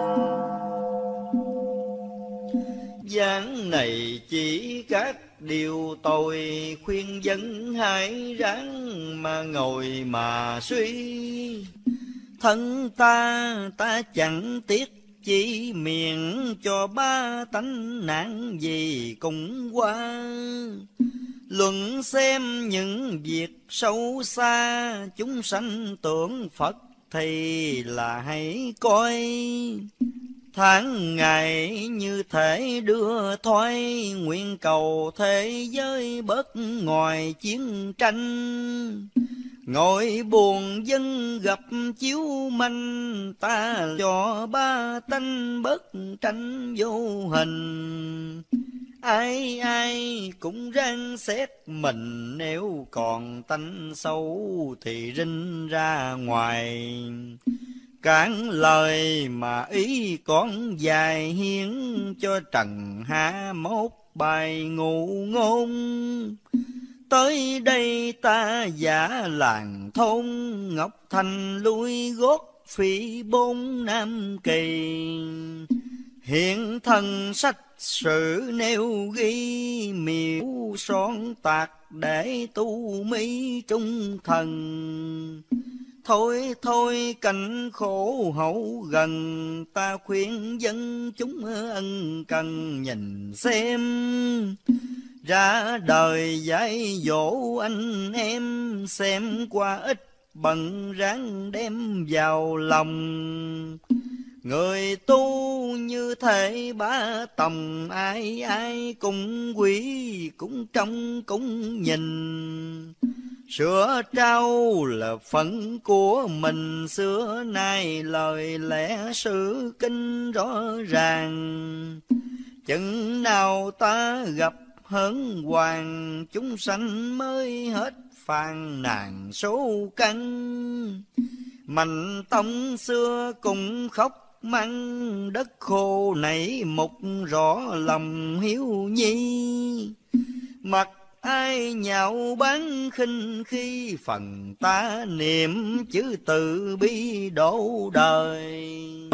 Giảng này chỉ các điều tội, khuyên dân hãy ráng mà ngồi mà suy. Thân ta ta chẳng tiếc chỉ miệng, cho ba tánh nạn gì cũng qua. Luận xem những việc sâu xa, chúng sanh tưởng Phật thì là hãy coi. Tháng ngày như thể đưa thoái, nguyện cầu thế giới bớt ngoài chiến tranh. Ngồi buồn dân gặp chiếu manh, ta cho ba tánh bớt tranh vô hình. Ai ai cũng ráng xét mình, nếu còn tánh xấu thì rinh ra ngoài. Cản lời mà ý con dài, hiến cho trần hạ mốt bài ngụ ngôn. Tới đây ta giả làng thôn, Ngọc Thành lui gót phỉ bốn Nam Kỳ. Hiện thần sách sử nêu ghi, miêu son tạc để tu mỹ trung thần. Thôi thôi cảnh khổ hậu gần, ta khuyên dân chúng ân cần nhìn xem. Ra đời dạy dỗ anh em, xem qua ít bận ráng đem vào lòng. Người tu như thể bá tòng, ai ai cũng quý cũng trông cũng nhìn. Sửa trao là phận của mình, xưa nay lời lẽ sự kinh rõ ràng. Chừng nào ta gặp hớn hoàng, chúng sanh mới hết phàn nàn số căn. Mạnh tông xưa cũng khóc mắng, đất khô nảy mục rõ lòng hiếu nhi. Mặc ai nhạo báng khinh khi, phần ta niệm chữ từ bi độ đời.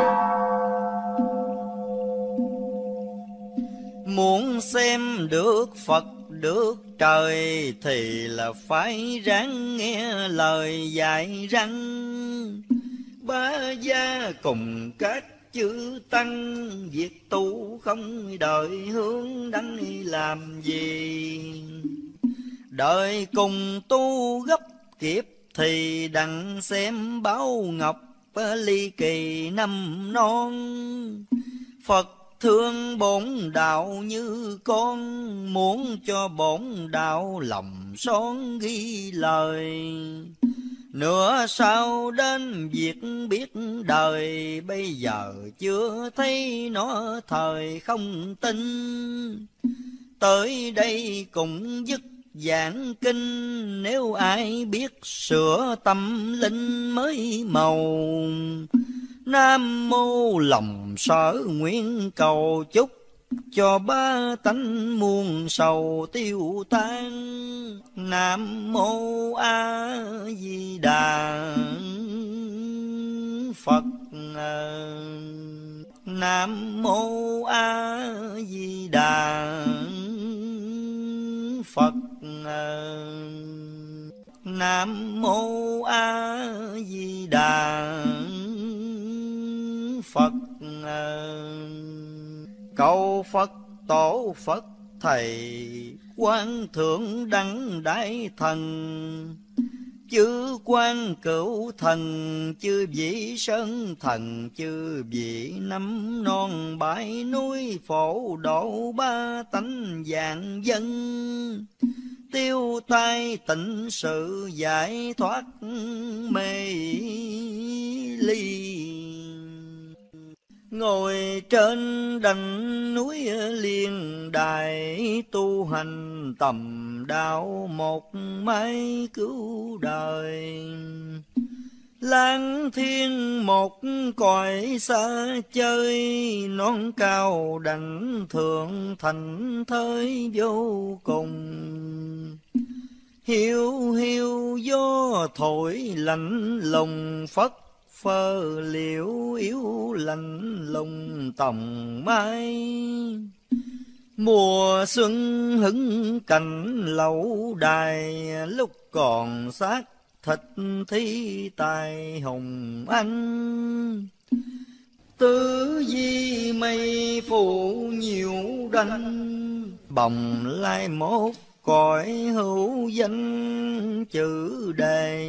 Muốn xem được Phật được trời, thì là phải ráng nghe lời dạy răng. Bá gia cùng các chữ tăng, việc tu không đợi hướng đánh làm gì. Đợi cùng tu gấp kiếp, thì đặng xem báo ngọc ly kỳ năm non. Phật thương bổn đạo như con, muốn cho bổn đạo lòng son ghi lời. Nữa sau đến việc biết đời, bây giờ chưa thấy nó thời không tin. Tới đây cũng dứt giảng kinh, nếu ai biết sửa tâm linh mới màu. Nam mô lòng sở nguyện cầu chúc, cho ba tánh muôn sầu tiêu tan. Nam mô A Di Đà Phật. Nam mô A Di Đà Nam mô A Di Đà Phật. Cầu Phật tổ Phật thầy, Quan Thượng Đẳng Đại Thần, chư Quan Cửu Thần, chư vị Sơn Thần, chư vị năm non bãi núi, phổ độ ba tánh vạn dân, tiêu tai tịnh sự, giải thoát mê ly. Ngồi trên đỉnh núi Liên Đài, tu hành tầm đạo một mái cứu đời. Lang thiên một cõi xa chơi, non cao đảnh thượng thành thới vô cùng. Hiu hiu gió thổi lạnh lùng, phất phơ liễu yếu lạnh lùng tòng mai. Mùa xuân hứng cành lẩu đài, lúc còn xác thịt thi tài hùng anh. Tứ di mây phủ nhiều đanh, bồng lai mốt cõi hữu danh chữ đề.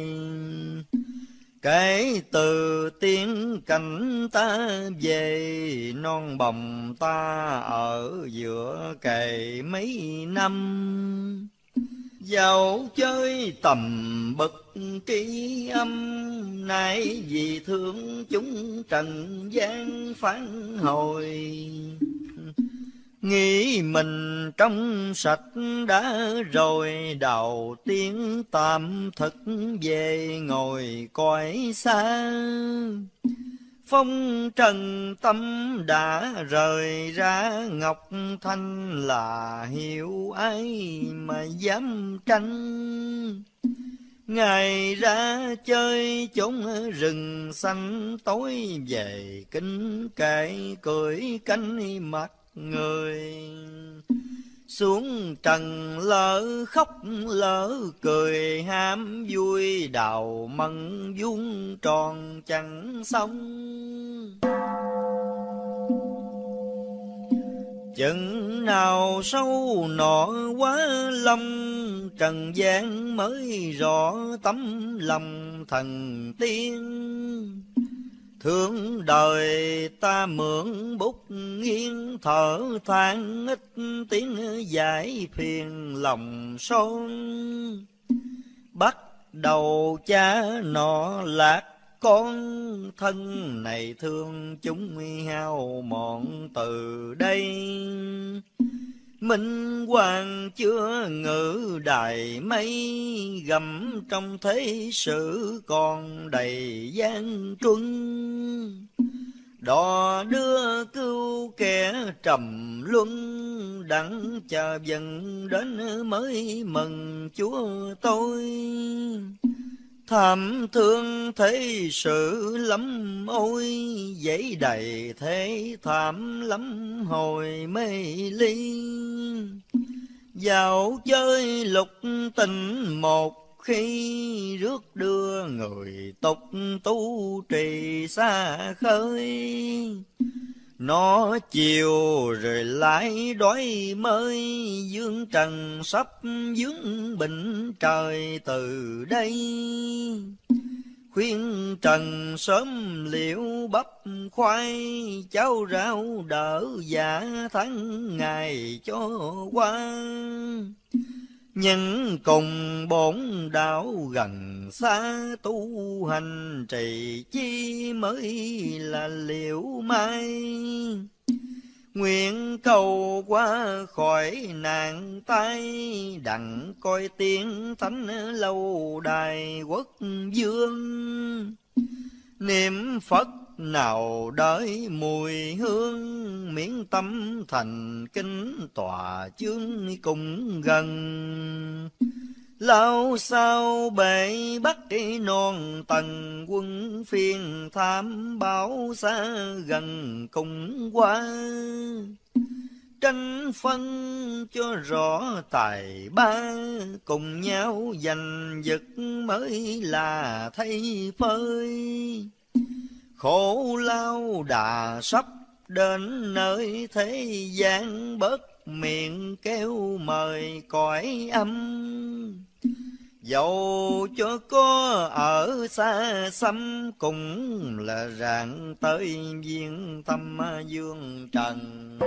Kể từ tiếng cảnh ta về, non bồng ta ở giữa cày mấy năm. Dạo chơi tầm bậc ký âm, nay vì thương chúng trần gian phản hồi. Nghĩ mình trong sạch đã rồi, đầu tiên tạm thực về ngồi cõi xa. Phong trần tâm đã rời ra, ngọc thanh là hiểu ai mà dám tranh. Ngày ra chơi chốn rừng xanh, tối về kinh kệ cười cánh mặt người. Xuống trần lỡ khóc lỡ cười, ham vui đào mận vuông tròn chẳng xong. Chừng nào sâu nọ quá lâm, trần gian mới rõ tấm lòng thần tiên. Thương đời ta mượn bút nghiêng, thở than ít tiếng giải phiền lòng son. Bắt đầu cha nọ lạc con, thân này thương chúng hao mòn từ đây. Minh hoàng chưa ngự đài mây, gầm trong thế sự còn đầy gian truân. Đò đưa cứu kẻ trầm luân, đặng chờ dần đến mới mừng Chúa tôi. Thảm thương thế sự lắm ôi, dãy đầy thế thảm lắm hồi mê ly. Dạo chơi lục tình một khi, rước đưa người tục tu trì xa khơi. Nó chiều rồi lại đói mới, dương trần sắp vướng bệnh trời từ đây. Khuyên trần sớm liệu bắp khoai, cháo rau đỡ dạ tháng ngày cho qua. Nhưng cùng bổn đạo gần xa, tu hành trì chi mới là liệu mai. Nguyện cầu qua khỏi nạn tai, đặng coi tiếng thánh lâu đài quốc vương. Niệm Phật nào đợi mùi hương, miễn tâm thành kính tòa chương cùng gần. Lao sao bể bắt non tầng, quân phiên tham báo xa gần cùng qua. tranh phân cho rõ tài ba, cùng nhau giành giật mới là thay phơi. Khổ lao đà sắp đến nơi thế gian, bớt miệng kêu mời cõi âm. Dẫu cho có ở xa xăm, cũng là rạng tới viên tâm dương trần.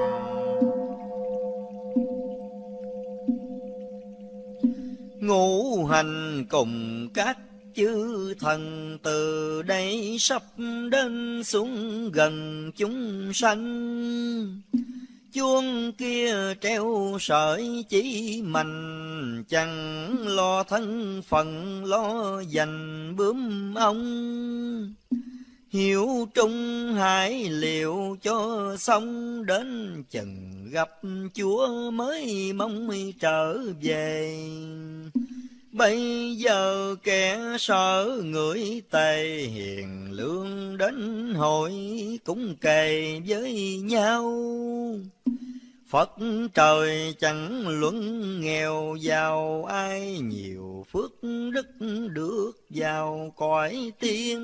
Ngũ hành cùng các chư thần, từ đây sắp đến xuống gần chúng sanh. Chuông kia treo sợi chỉ mành, chẳng lo thân phận lo dành bướm ong. Hiểu trung hải liệu cho xong, đến chừng gặp Chúa mới mong trở về. Bây giờ kẻ sợ ngửi tề, hiền lương đến hội cũng kề với nhau. Phật trời chẳng luận nghèo giàu, ai nhiều phước đức được vào cõi tiên.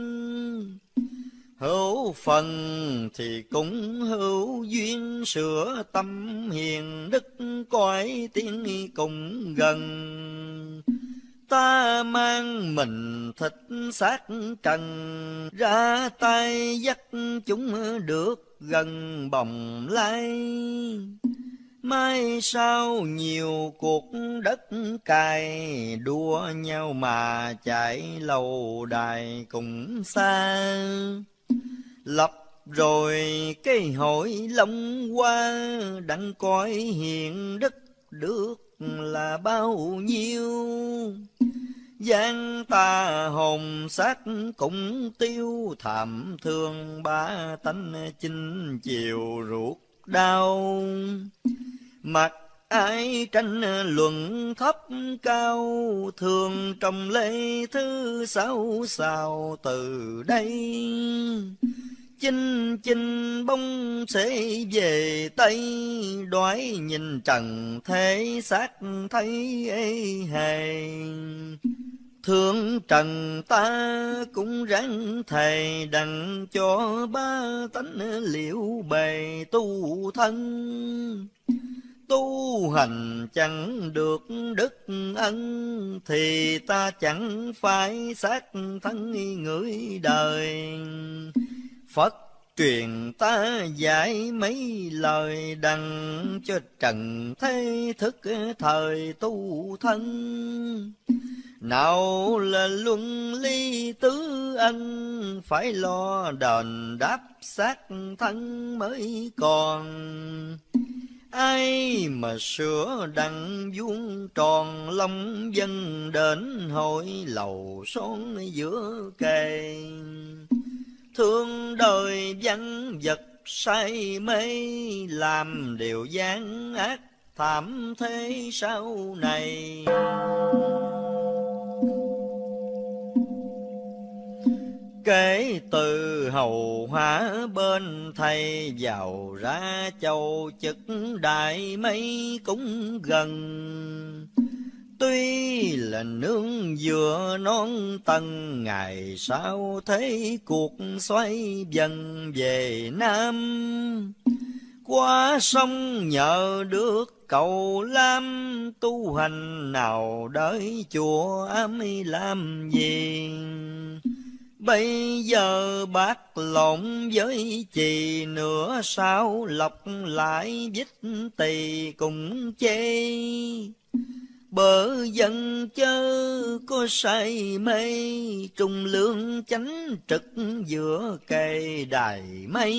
Hữu phần thì cũng hữu duyên, sửa tâm hiền đức cõi tiên cùng gần. Ta mang mình thịt xác trần, ra tay dắt chúng được gần bồng lai. Mai sau nhiều cuộc đất cày, đua nhau mà chạy lâu đài cũng xa. Lập rồi cái hội long hoa, đặng coi hiện đức được là bao nhiêu. Gian ta hồn xác cũng tiêu, thảm thương ba tánh chinh chiều ruột đau. Mặc ai tranh luận thấp cao, thường trong lễ thứ sáu sao từ đây. Chinh chinh bông sẽ về Tây, đoái nhìn trần thế xác thấy ê hề. Thương trần ta cũng ráng thề, đặng cho ba tánh liệu bề tu thân. Tu hành chẳng được đức ân, thì ta chẳng phải xác thân người đời. Phật truyền ta dạy mấy lời, đặng cho trần thế thức thời tu thân. Nào là luân ly tứ ân, phải lo đền đáp xác thân mới còn. Ai mà sửa đặng vuông tròn, long dân đến hội lầu son giữa kề. Thương đời văn vật say mê, làm điều gian ác thảm thế sau này. Kể từ hầu hóa bên thầy, vào ra châu chức đại mấy cũng gần. Tuy là nương vừa non tầng, ngày sau thế cuộc xoay dần về Nam. Qua sông nhờ được cầu lam, tu hành nào đợi chùa ám làm gì. Bây giờ bác lộn với chì, nửa sao lọc lại vít tỳ cùng chê. Bờ dân chớ có say mê, trung lương chánh trực giữa cây đài mây.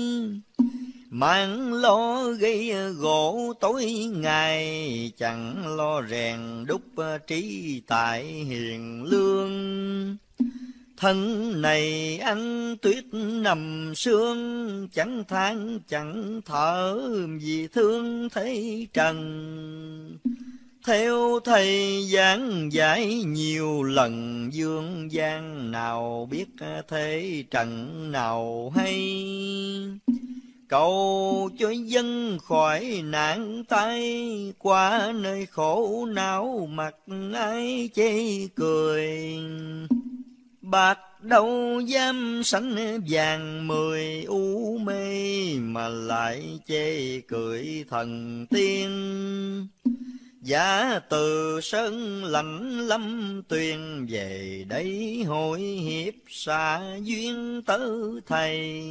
Mang lo gây gỗ tối ngày, chẳng lo rèn đúc trí tại hiền lương. Thân này ăn tuyết nằm sương, chẳng than chẳng thở vì thương thấy trần. Theo thầy giảng giải nhiều lần, dương gian nào biết thế trần nào hay. cầu cho dân khỏi nạn tai, qua nơi khổ não mặt ai chê cười. Bạc đâu dám sánh vàng mười u mê, mà lại chê cười thần tiên. Giả từ sơn lạnh lâm tuyền, về đây hội hiệp xa duyên tớ thầy.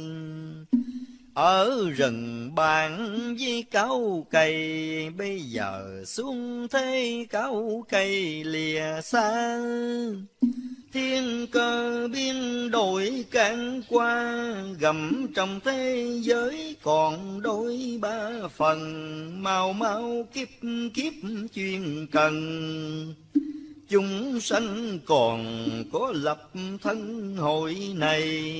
Ở rừng bạn với cao cây, bây giờ xuống thế cao cây lìa xa. Thiên cơ biến đổi can qua, gầm trong thế giới còn đôi ba phần. Mau mau kiếp kiếp chuyên cần, chúng sanh còn có lập thân hội này.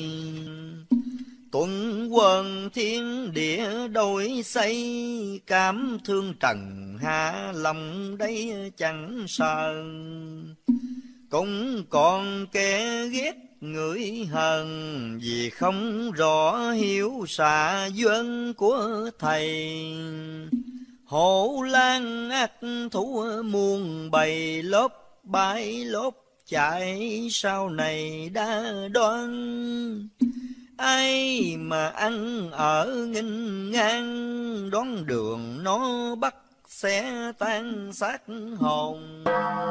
Tuần quần thiên địa đổi xây, cảm thương trần hạ lòng đây chẳng sợ. Cũng còn kẻ ghét người hờn, vì không rõ hiểu xạ duyên của thầy. Hổ lang ác thú muôn bầy, lốp bãi lốp chạy sau này đã đoán. Ai mà ăn ở nghinh ngang, đón đường nó bắt sẽ tan xác hồn.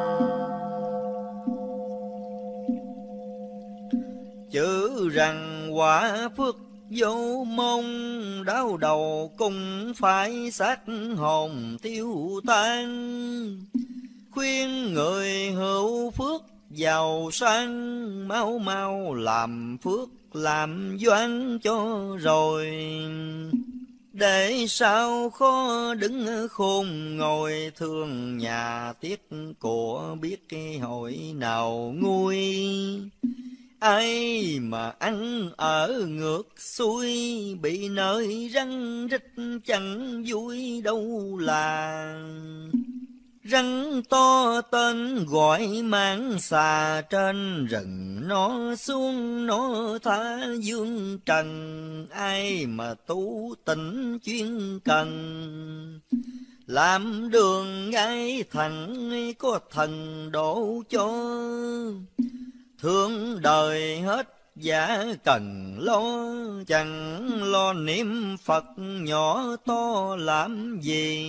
Chữ rằng quả phước vô môn, đau đầu cũng phải xác hồn tiêu tan. Khuyên người hữu phước giàu sang, mau mau làm phước làm doan cho rồi. Để sao khó đứng khôn ngồi, thương nhà tiếc của biết hội nào nguôi. Ai mà ăn ở ngược xuôi, bị nơi răng rít chẳng vui đâu là. Rắn to tên gọi mang xà, trên rừng nó xuống nó tha dương trần. Ai mà tu tịnh chuyên cần, làm đường ngay thẳng có thần độ cho. Thương đời hết giả cần lo, chẳng lo niệm Phật nhỏ to làm gì.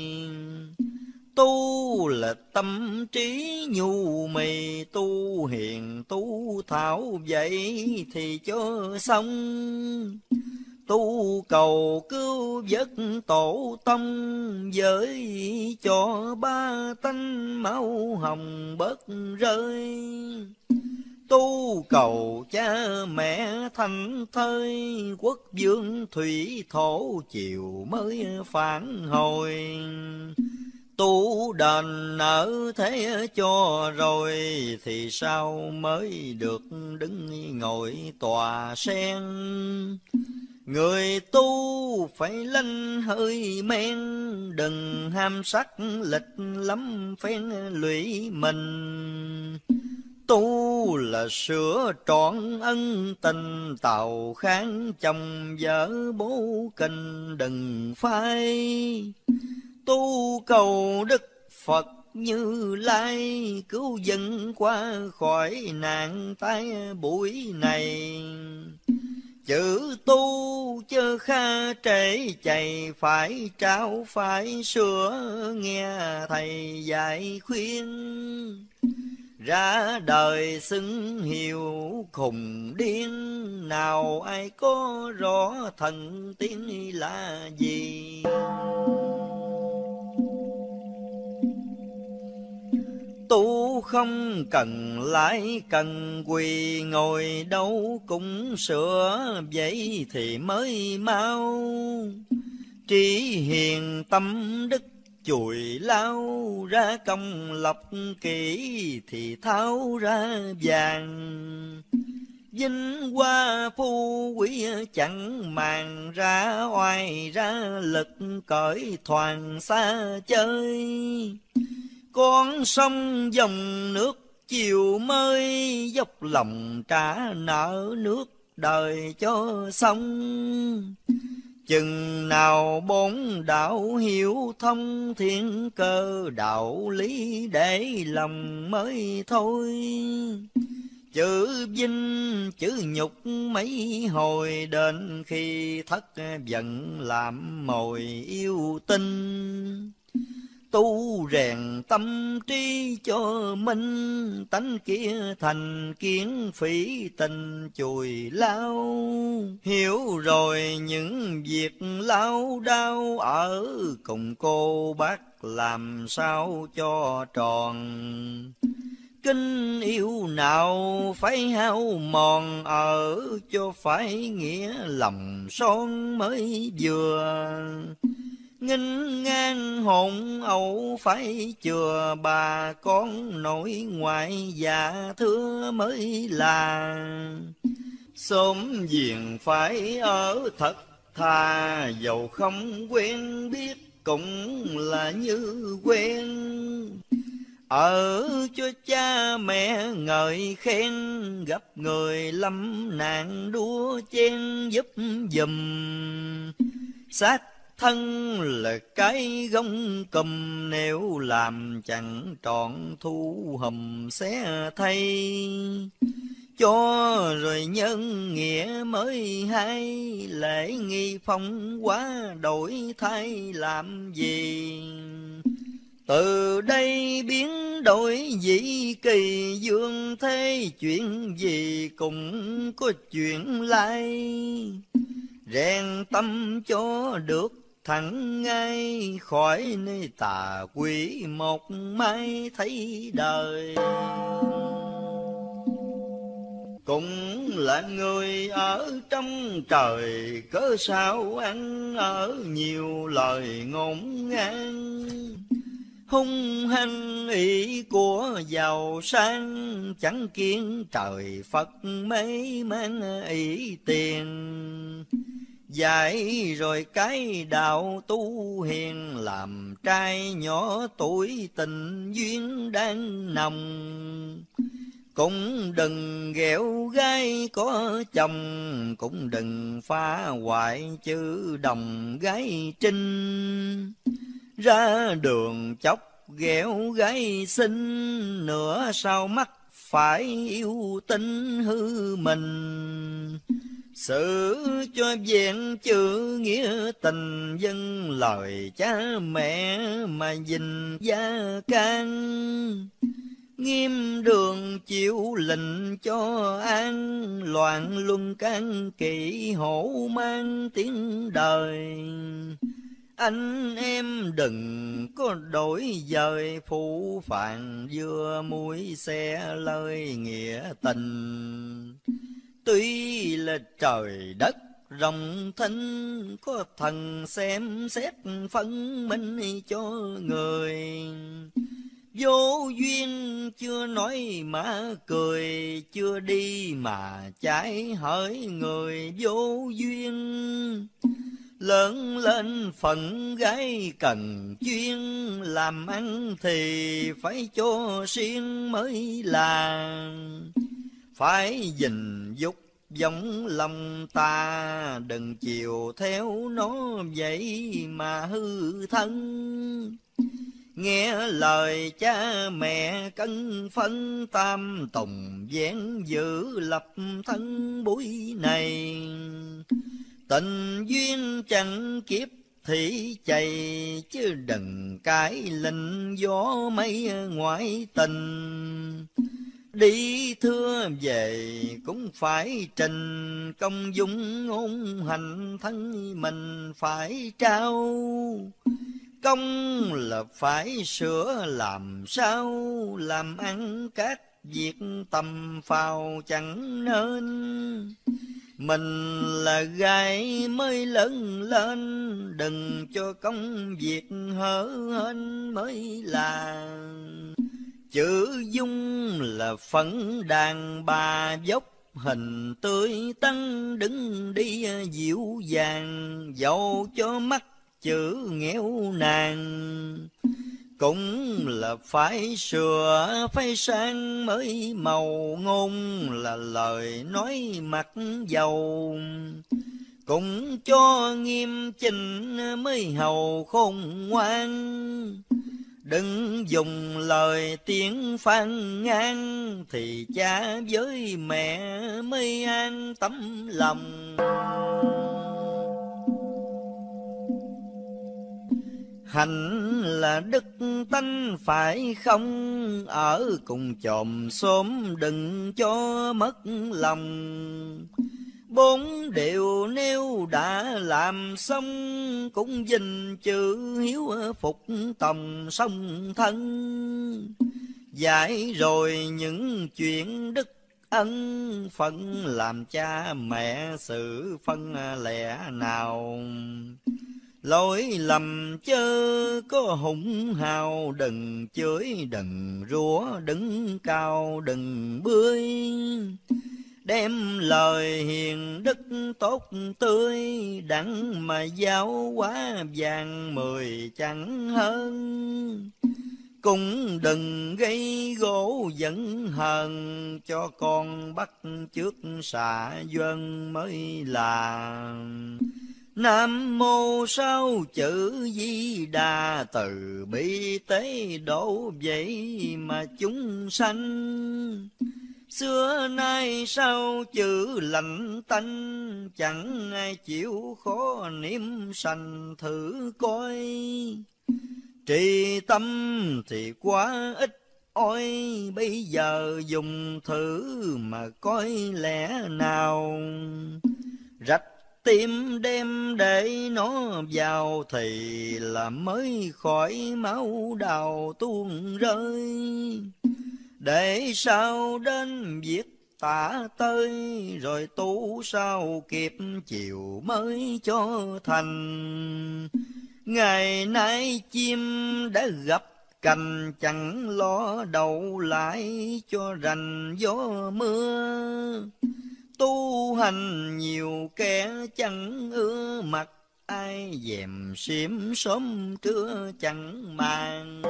Tu là tâm trí nhu mì, tu hiền tu thảo vậy thì cho xong. Tu cầu cứu vớt tổ tông, với cho ba tánh máu hồng bớt rơi. Tu cầu cha mẹ thành thơi, quốc vương thủy thổ chiều mới phản hồi. Tu đền nợ thế cho rồi, thì sao mới được đứng ngồi tòa sen. Người tu phải lanh hơi men, đừng ham sắc lịch lắm phen lụy mình. Tu là sửa trọn ân tình, tàu kháng chồng vợ bố kinh đừng phai. Tu cầu Đức Phật Như Lai, cứu dân qua khỏi nạn tai buổi này. Chữ tu chớ kha trễ chạy, phải trao phải sửa nghe thầy dạy khuyên. Ra đời xưng hiệu khùng điên, nào ai có rõ thần tiên là gì. Tu không cần lái cần quỳ, ngồi đâu cũng sửa vậy thì mới mau. Trí hiền tâm đức chùi lao, ra công lọc kỹ thì tháo ra vàng. Vinh hoa phú quý chẳng màng, ra oai ra lực cởi thoảng xa chơi. Con sông dòng nước chiều mới, dốc lòng trả nợ nước đời cho xong. Chừng nào bốn đạo hiểu thông thiên cơ đạo lý, để lòng mới thôi. Chữ vinh chữ nhục mấy hồi, đến khi thất giận làm mồi yêu tinh. Tu rèn tâm trí cho minh, tánh kia thành kiến phỉ tình chùi lao. Hiểu rồi những việc lao đao, ở cùng cô bác làm sao cho tròn. Kinh yêu nào phải hao mòn, ở cho phải nghĩa lòng son mới vừa. Nghinh ngang hồn ẩu phải chừa, bà con nội ngoại dạ thưa mới là. Sớm giềng phải ở thật thà, dầu không quen biết cũng là như quen. Ở cho cha mẹ ngợi khen, gặp người lâm nạn đua chen giúp giùm. Xác thân là cái gông cùm, nếu làm chẳng trọn thu hùm xé thay. Cho rồi nhân nghĩa mới hay, lễ nghi phong quá đổi thay làm gì. Từ đây biến đổi dĩ kỳ, dương thế chuyện gì cũng có chuyện lai. Rèn tâm cho được thẳng ngay, khỏi nơi tà quỷ một mai thấy đời. Cũng là người ở trong trời, cớ sao ăn ở nhiều lời ngôn ngang. Hung hăng ý của giàu sang, chẳng kiến trời Phật mấy mang ý tiền. Dạy rồi cái đạo tu hiền, làm trai nhỏ tuổi tình duyên đang nồng. Cũng đừng ghẹo gái có chồng, cũng đừng phá hoại chữ đồng gái trinh. Ra đường chốc ghẹo gái xinh, nửa sau mắt phải yêu tinh hư mình. Xử cho vẹn chữ nghĩa tình, dân lời cha mẹ mà dình gia can. Nghiêm đường chịu lệnh cho an, loạn luân can kỵ hổ mang tiếng đời. Anh em đừng có đổi dời, phụ phàng vừa mũi xe lời nghĩa tình. Tuy là trời đất rộng thinh, có thần xem xét phân minh cho người. Vô duyên chưa nói mà cười, chưa đi mà trái hỡi người vô duyên. Lớn lên phận gái cần chuyên, làm ăn thì phải cho riêng mới là. Phải gìn dục giống lòng ta, đừng chiều theo nó vậy mà hư thân. Nghe lời cha mẹ cân phân, tam tùng vén giữ lập thân buổi này. Tình duyên chẳng kiếp thị chày, chứ đừng cái lệnh gió mây ngoại tình. Đi thưa về cũng phải trình, công dung ngôn hành thân mình phải trao. Công là phải sửa làm sao, làm ăn các việc tầm phào chẳng nên. Mình là gái mới lớn lên, đừng cho công việc hở hên mới là. Chữ dung là phấn đàn bà dốc, hình tươi tắn đứng đi dịu dàng. Dẫu cho mắt chữ nghèo nàn, cũng là phải sửa phải sang mới màu. Ngôn là lời nói mặt dầu, cũng cho nghiêm chỉnh mới hầu khôn ngoan. Đừng dùng lời tiếng phàn nàn, thì cha với mẹ mới an tâm lòng. Hạnh là đức tánh phải không, ở cùng chòm xóm đừng cho mất lòng. Bốn điều nếu đã làm xong, cũng gìn chữ hiếu phục tòng song thân. Dạy rồi những chuyện đức ân, phận làm cha mẹ sự phân lẻ nào. Lỗi lầm chớ có hùng hào, đừng chửi đừng rủa, đứng cao đừng bươi. Đem lời hiền đức tốt tươi, đặng mà giáo hóa vàng mười chẳng hơn. Cũng đừng gây gỗ giận hờn, cho con bắt trước xạ dân mới là. Nam mô sáu chữ Di Đà, từ bi tế độ vậy mà chúng sanh. Xưa nay sao chữ lạnh tanh, chẳng ai chịu khó niệm sanh thử coi. Trì tâm thì quá ít ôi, bây giờ dùng thử mà coi lẽ nào. Rạch tim đem để nó vào, thì là mới khỏi máu đào tuôn rơi. Để sao đến việc tả tơi, rồi tu sao kịp chiều mới cho thành. Ngày nay chim đã gặp cành, chẳng lo đậu lại cho rành gió mưa. Tu hành nhiều kẻ chẳng ưa, mặt ai dèm xiêm sớm trưa chẳng màng.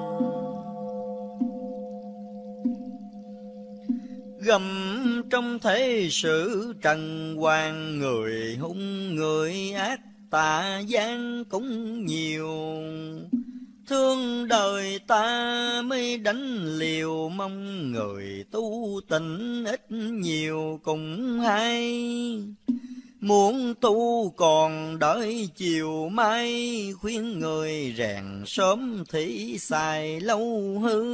Gầm trong thế sự trần hoàng, người hung người ác tà gian cũng nhiều. Thương đời ta mới đánh liều, mong người tu tịnh ít nhiều cùng hay. Muốn tu còn đợi chiều mai, khuyên người rèn sớm thì xài lâu hư.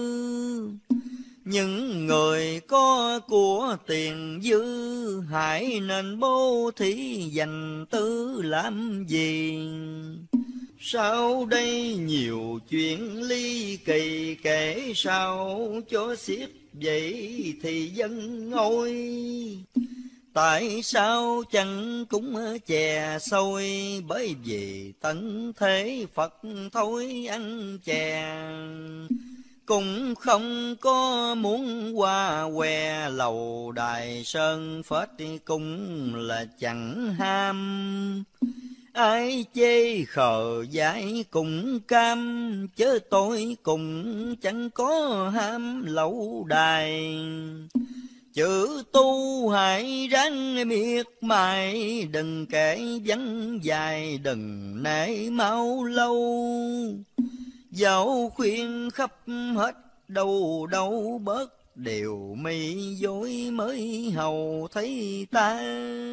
Những người có của tiền dư, hãy nên bố thí dành tư làm gì. Sau đây nhiều chuyện ly kỳ, kể sao cho xiết vậy thì dân ngôi. Tại sao chẳng cũng chè xôi, bởi vì tận thế Phật thôi ăn chè. Cũng không có muốn qua què lầu đài sơn phết, cũng là chẳng ham. Ai chê khờ dại cũng cam, chớ tôi cũng chẳng có ham lậu đài. Chữ tu hãy ráng miệt mài, đừng kể vắng dài, đừng nể mau lâu. Dẫu khuyên khắp hết đâu đâu bớt, điều mi dối mới hầu thấy ta.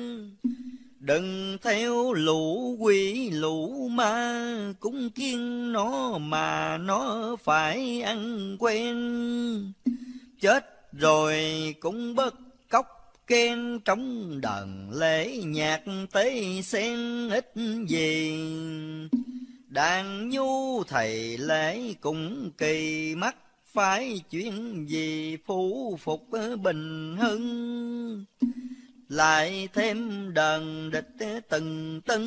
Đừng theo lũ quỷ lũ ma, cũng kiêng nó mà nó phải ăn quen. Chết rồi cũng bớt cóc khen, trong đờn lễ nhạc tế sen ít gì. Đàn nhu thầy lễ cũng kỳ mắt, phải chuyện gì phủ phục bình hưng. Lại thêm đờn địch từng tưng,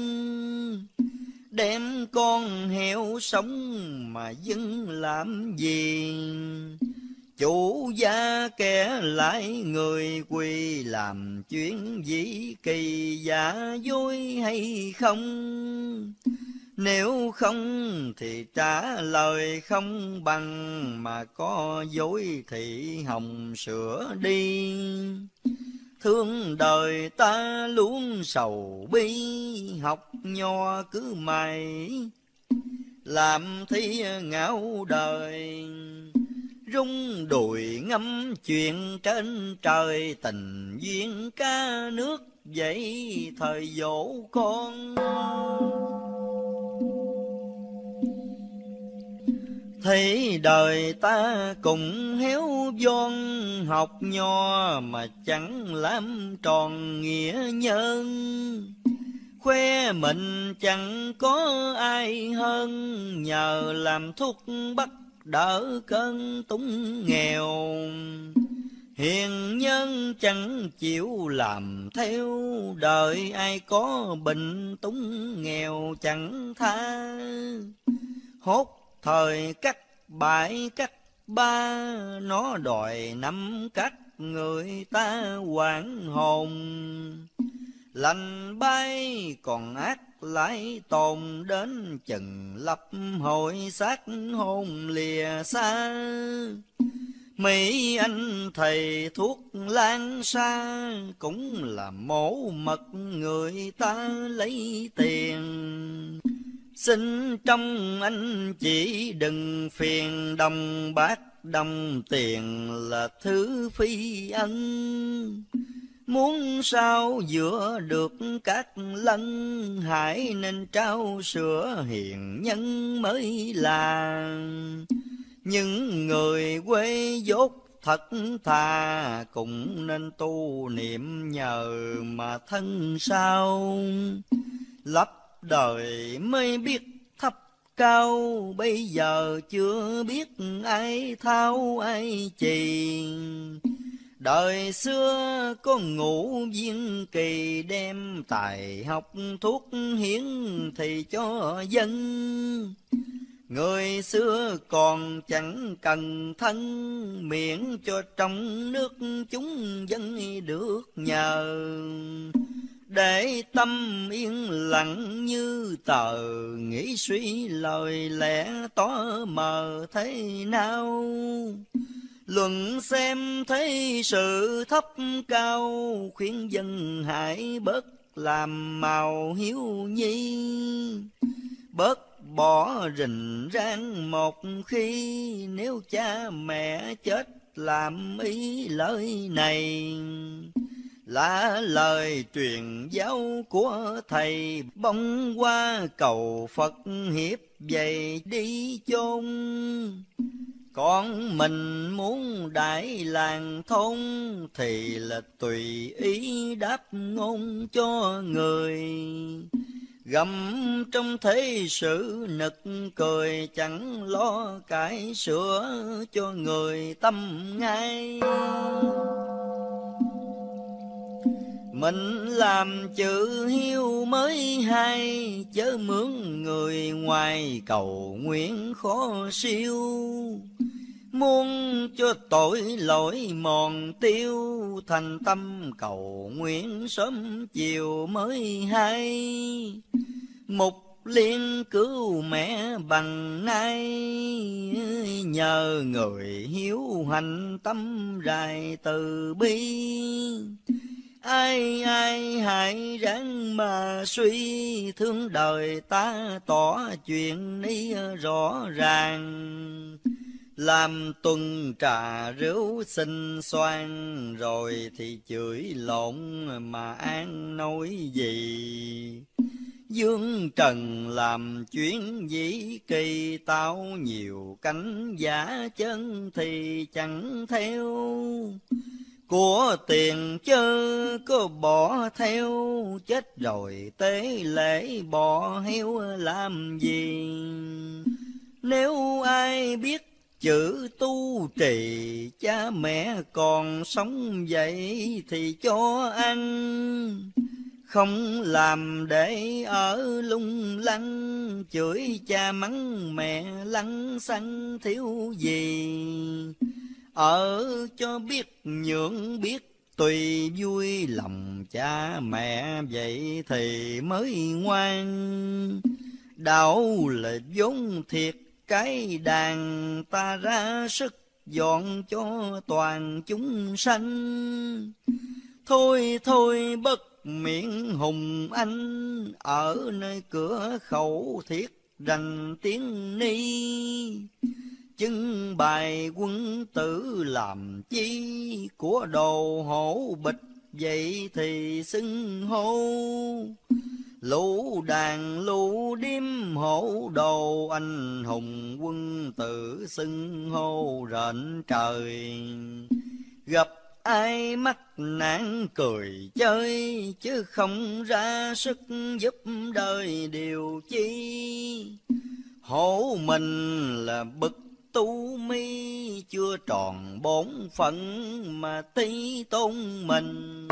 đem con heo sống mà dưng làm gì. Chủ gia kẻ lại người quỳ, làm chuyện gì kỳ giả dối hay không. Nếu không thì trả lời không bằng, mà có dối thì hồng sửa đi. thương đời ta luôn sầu bi, học nho cứ mày làm thi ngạo đời. Rung đùi ngâm chuyện trên trời, tình duyên ca nước vậy thời dỗ con. Thấy đời ta cùng héo von, học nho mà chẳng làm tròn nghĩa nhân. Khoe mình chẳng có ai hơn, nhờ làm thuốc bắc đỡ cơn túng nghèo. Hiền nhân chẳng chịu làm theo, đời ai có bệnh túng nghèo chẳng tha. Hốt thời cắt bãi cắt ba, nó đòi nắm cắt người ta hoảng hồn. Lành bay còn ác lại tồn, đến chừng lập hội xác hồn lìa xa. Mấy anh thầy thuốc lan xa, cũng là mổ mật người ta lấy tiền. Xin trong anh chỉ đừng phiền, đồng bạc đồng tiền là thứ phi ân. Muốn sao giữa được các lân, hãy nên trao sữa hiền nhân mới là. Những người quê dốt thật thà, cũng nên tu niệm nhờ mà thân sao. Lấp đời mới biết thấp cao, bây giờ chưa biết ai thao ai trì. Đời xưa có ngũ viên kỳ, đem tài học thuốc hiến thì cho dân. Người xưa còn chẳng cần thân, miễn cho trong nước chúng dân được nhờ. Để tâm yên lặng như tờ, nghĩ suy lời lẽ tỏ mờ thế nào. Luận xem thấy sự thấp cao, khuyên dân hãy bớt làm màu hiếu nhi. Bớt bỏ rình rang một khi, nếu cha mẹ chết làm ý lời này. Là lời truyền giáo của thầy, bông qua cầu Phật hiếp vậy đi chôn. Con mình muốn đại làng thôn, thì là tùy ý đáp ngôn cho người. Gầm trong thế sự nực cười, chẳng lo cải sửa cho người tâm ngay. Mình làm chữ hiếu mới hay, chớ mướn người ngoài cầu nguyện khó siêu. Muốn cho tội lỗi mòn tiêu, thành tâm cầu nguyện sớm chiều mới hay. Mục liên cứu mẹ bằng nay, nhờ người hiếu hành tâm rài từ bi. Ai ai hãy ráng mà suy, thương đời ta tỏ chuyện ní rõ ràng. Làm tuần trà rượu xinh xoan, rồi thì chửi lộn mà an nói gì. Dương trần làm chuyến dĩ kỳ, tao nhiều cánh giả chân thì chẳng theo. Của tiền chớ có bỏ theo, chết rồi tế lễ bỏ heo làm gì. Nếu ai biết chữ tu trì, cha mẹ còn sống vậy thì cho ăn. Không làm để ở lung lăng, chửi cha mắng mẹ lăng xăng thiếu gì. Ở cho biết nhượng biết tùy vui, lòng cha mẹ vậy thì mới ngoan. Đạo là vốn thiệt cái đàn, ta ra sức dọn cho toàn chúng sanh. Thôi thôi bất miệng hùng anh, ở nơi cửa khẩu thiết rành tiếng ni. Chứng bài quân tử làm chi, của đồ hổ bịch vậy thì xưng hô. Lũ đàn lũ điếm hổ đồ, anh hùng quân tử xưng hô rện trời. Gặp ai mắc nạn cười chơi, chứ không ra sức giúp đời điều chi. Hổ mình là bậc tu mi, chưa tròn bổn phận mà tí tôn mình.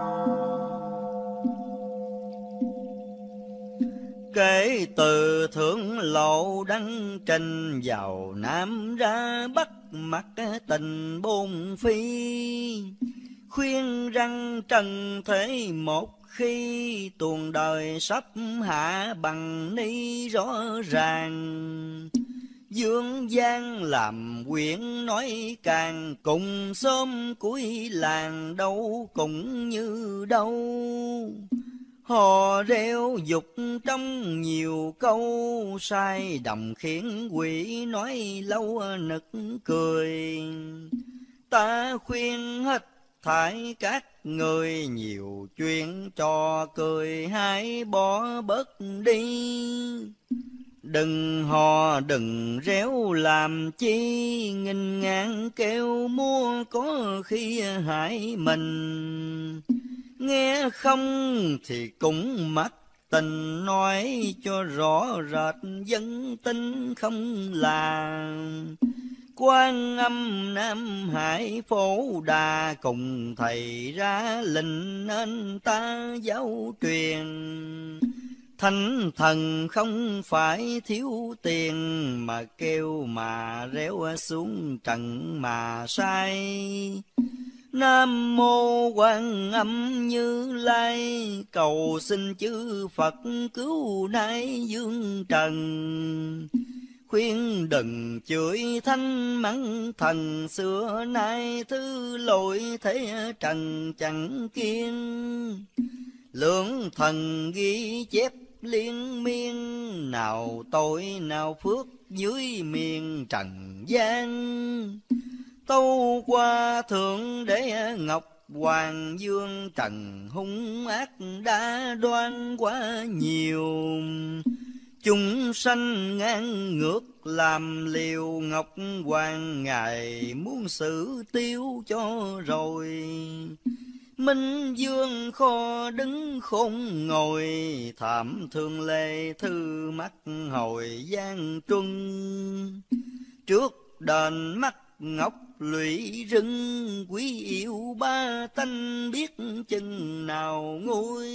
Kể từ thượng lộ đăng trình, vào Nam ra Bắc mặt tình bôn phi. Khuyên răng trần thế một khi, tuồng đời sắp hạ bằng ni rõ ràng. Dương gian làm quyển nói càng, cùng xóm cuối làng đâu cũng như đâu. Hò reo dục trong nhiều câu, sai đồng khiến quỷ nói lâu nực cười. Ta khuyên hết thải các người, nhiều chuyện trò cười hãy bỏ bớt đi. Đừng hò đừng réo làm chi, nghinh ngang kêu mua có khi hại mình. Nghe không thì cũng mắc tình, nói cho rõ rệt dân tin không làm. Quan Âm Nam Hải Phổ Đà, cùng thầy ra lệnh nên ta giáo truyền. Thánh thần không phải thiếu tiền, mà kêu mà réo xuống trần mà sai. Nam mô Quan Âm Như Lai, cầu xin chư Phật cứu nay dương trần. Khuyên đừng chửi thanh mắng thần, xưa nay thứ lỗi thế trần chẳng kiên. Lượng thần ghi chép liên miên, nào tội nào phước dưới miền trần gian. Tâu qua thượng đế ngọc hoàng dương, trần hung ác đã đoan quá nhiều. Chúng sanh ngang ngược làm liều, ngọc hoàng ngài muốn xử tiêu cho rồi. Minh dương kho đứng khôn ngồi, thảm thương lê thư mắt hồi gian truân. Trước đền mắt ngọc lụy rừng, quý yêu ba tanh biết chừng nào nguôi.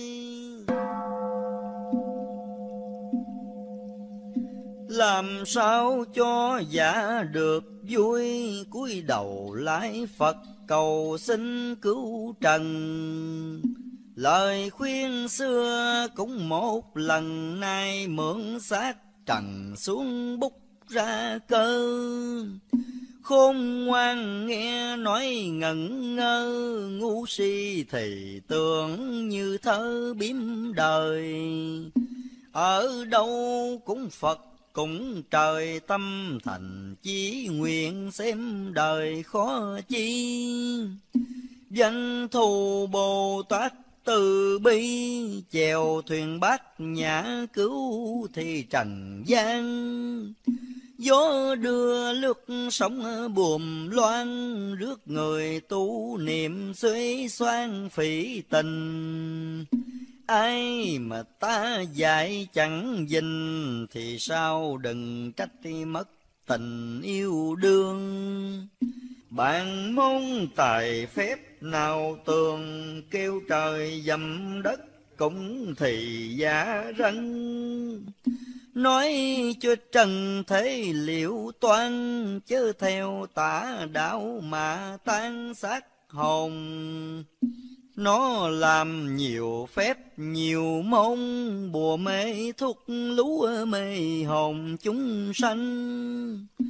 Làm sao cho giả được vui, cúi đầu lạy Phật cầu xin cứu trần. Lời khuyên xưa cũng một lần, nay mượn xác trần xuống bút ra cơ. Khôn ngoan nghe nói ngẩn ngơ, ngu si thì tưởng như thơ biếm đời. Ở đâu cũng Phật cũng trời, tâm thành chí nguyện xem đời khó chi. Danh thù Bồ Tát từ bi, chèo thuyền bát nhã cứu thì trần gian. Gió đưa lướt sóng buồm loan, rước người tu niệm xuế xoan phỉ tình. Ai mà ta dạy chẳng dình, thì sao đừng trách mất tình yêu đương. Bạn môn tài phép nào tường, kêu trời dầm đất cũng thì giả răng. Nói cho trần thế liệu toan, chớ theo tà đạo mà tan xác hồn. Nó làm nhiều phép nhiều môn, bùa mê thuốc lú mê hồn chúng sanh.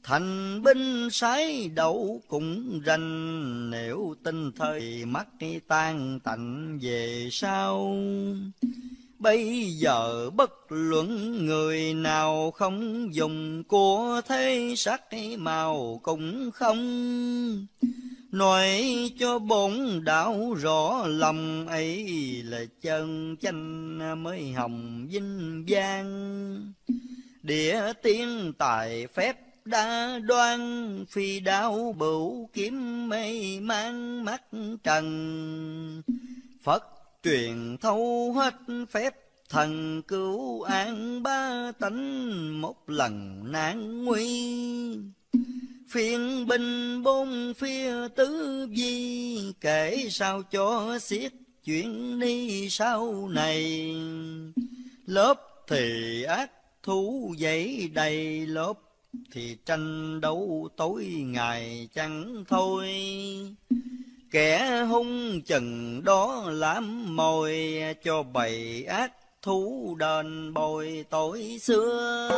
Thành binh sái đậu cũng rành, nếu tin thời mắt tan tạnh về sau. Bây giờ bất luận người nào không dùng của thế sắc màu cũng không. Nói cho bổn đạo rõ lòng ấy là chân chánh mới hồng vinh vang. Địa tiên tài phép đa đoan, phi đao bửu kiếm mây mang mắt trần. Phật truyền thâu hết phép thần cứu an ba tánh, một lần nan nguy. Phiên binh bốn phía tứ di, kể sao cho xiết chuyện ni sau này. Lớp thì ác thú dậy đầy, lớp thì tranh đấu tối ngày chẳng thôi. Kẻ hung chừng đó làm mồi, cho bầy ác thú đền bồi tội xưa.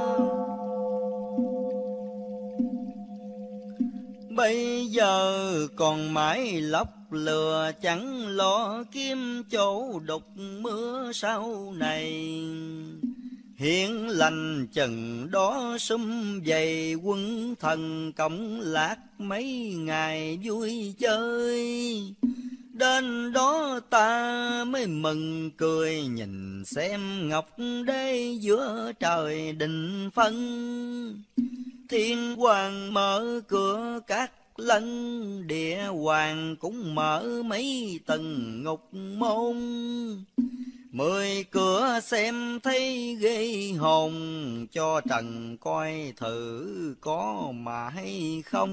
Bây giờ còn mãi lóc lừa, chẳng lo kiếm chỗ đục mưa sau này. Hiện lành chừng đó sum vầy, quân thần cộng lạc mấy ngày vui chơi. Đến đó ta mới mừng cười, nhìn xem ngọc đế giữa trời định phân. Thiên hoàng mở cửa các lân, địa hoàng cũng mở mấy tầng ngục môn. Mười cửa xem thấy ghê hồn, cho trần coi thử có mà hay không.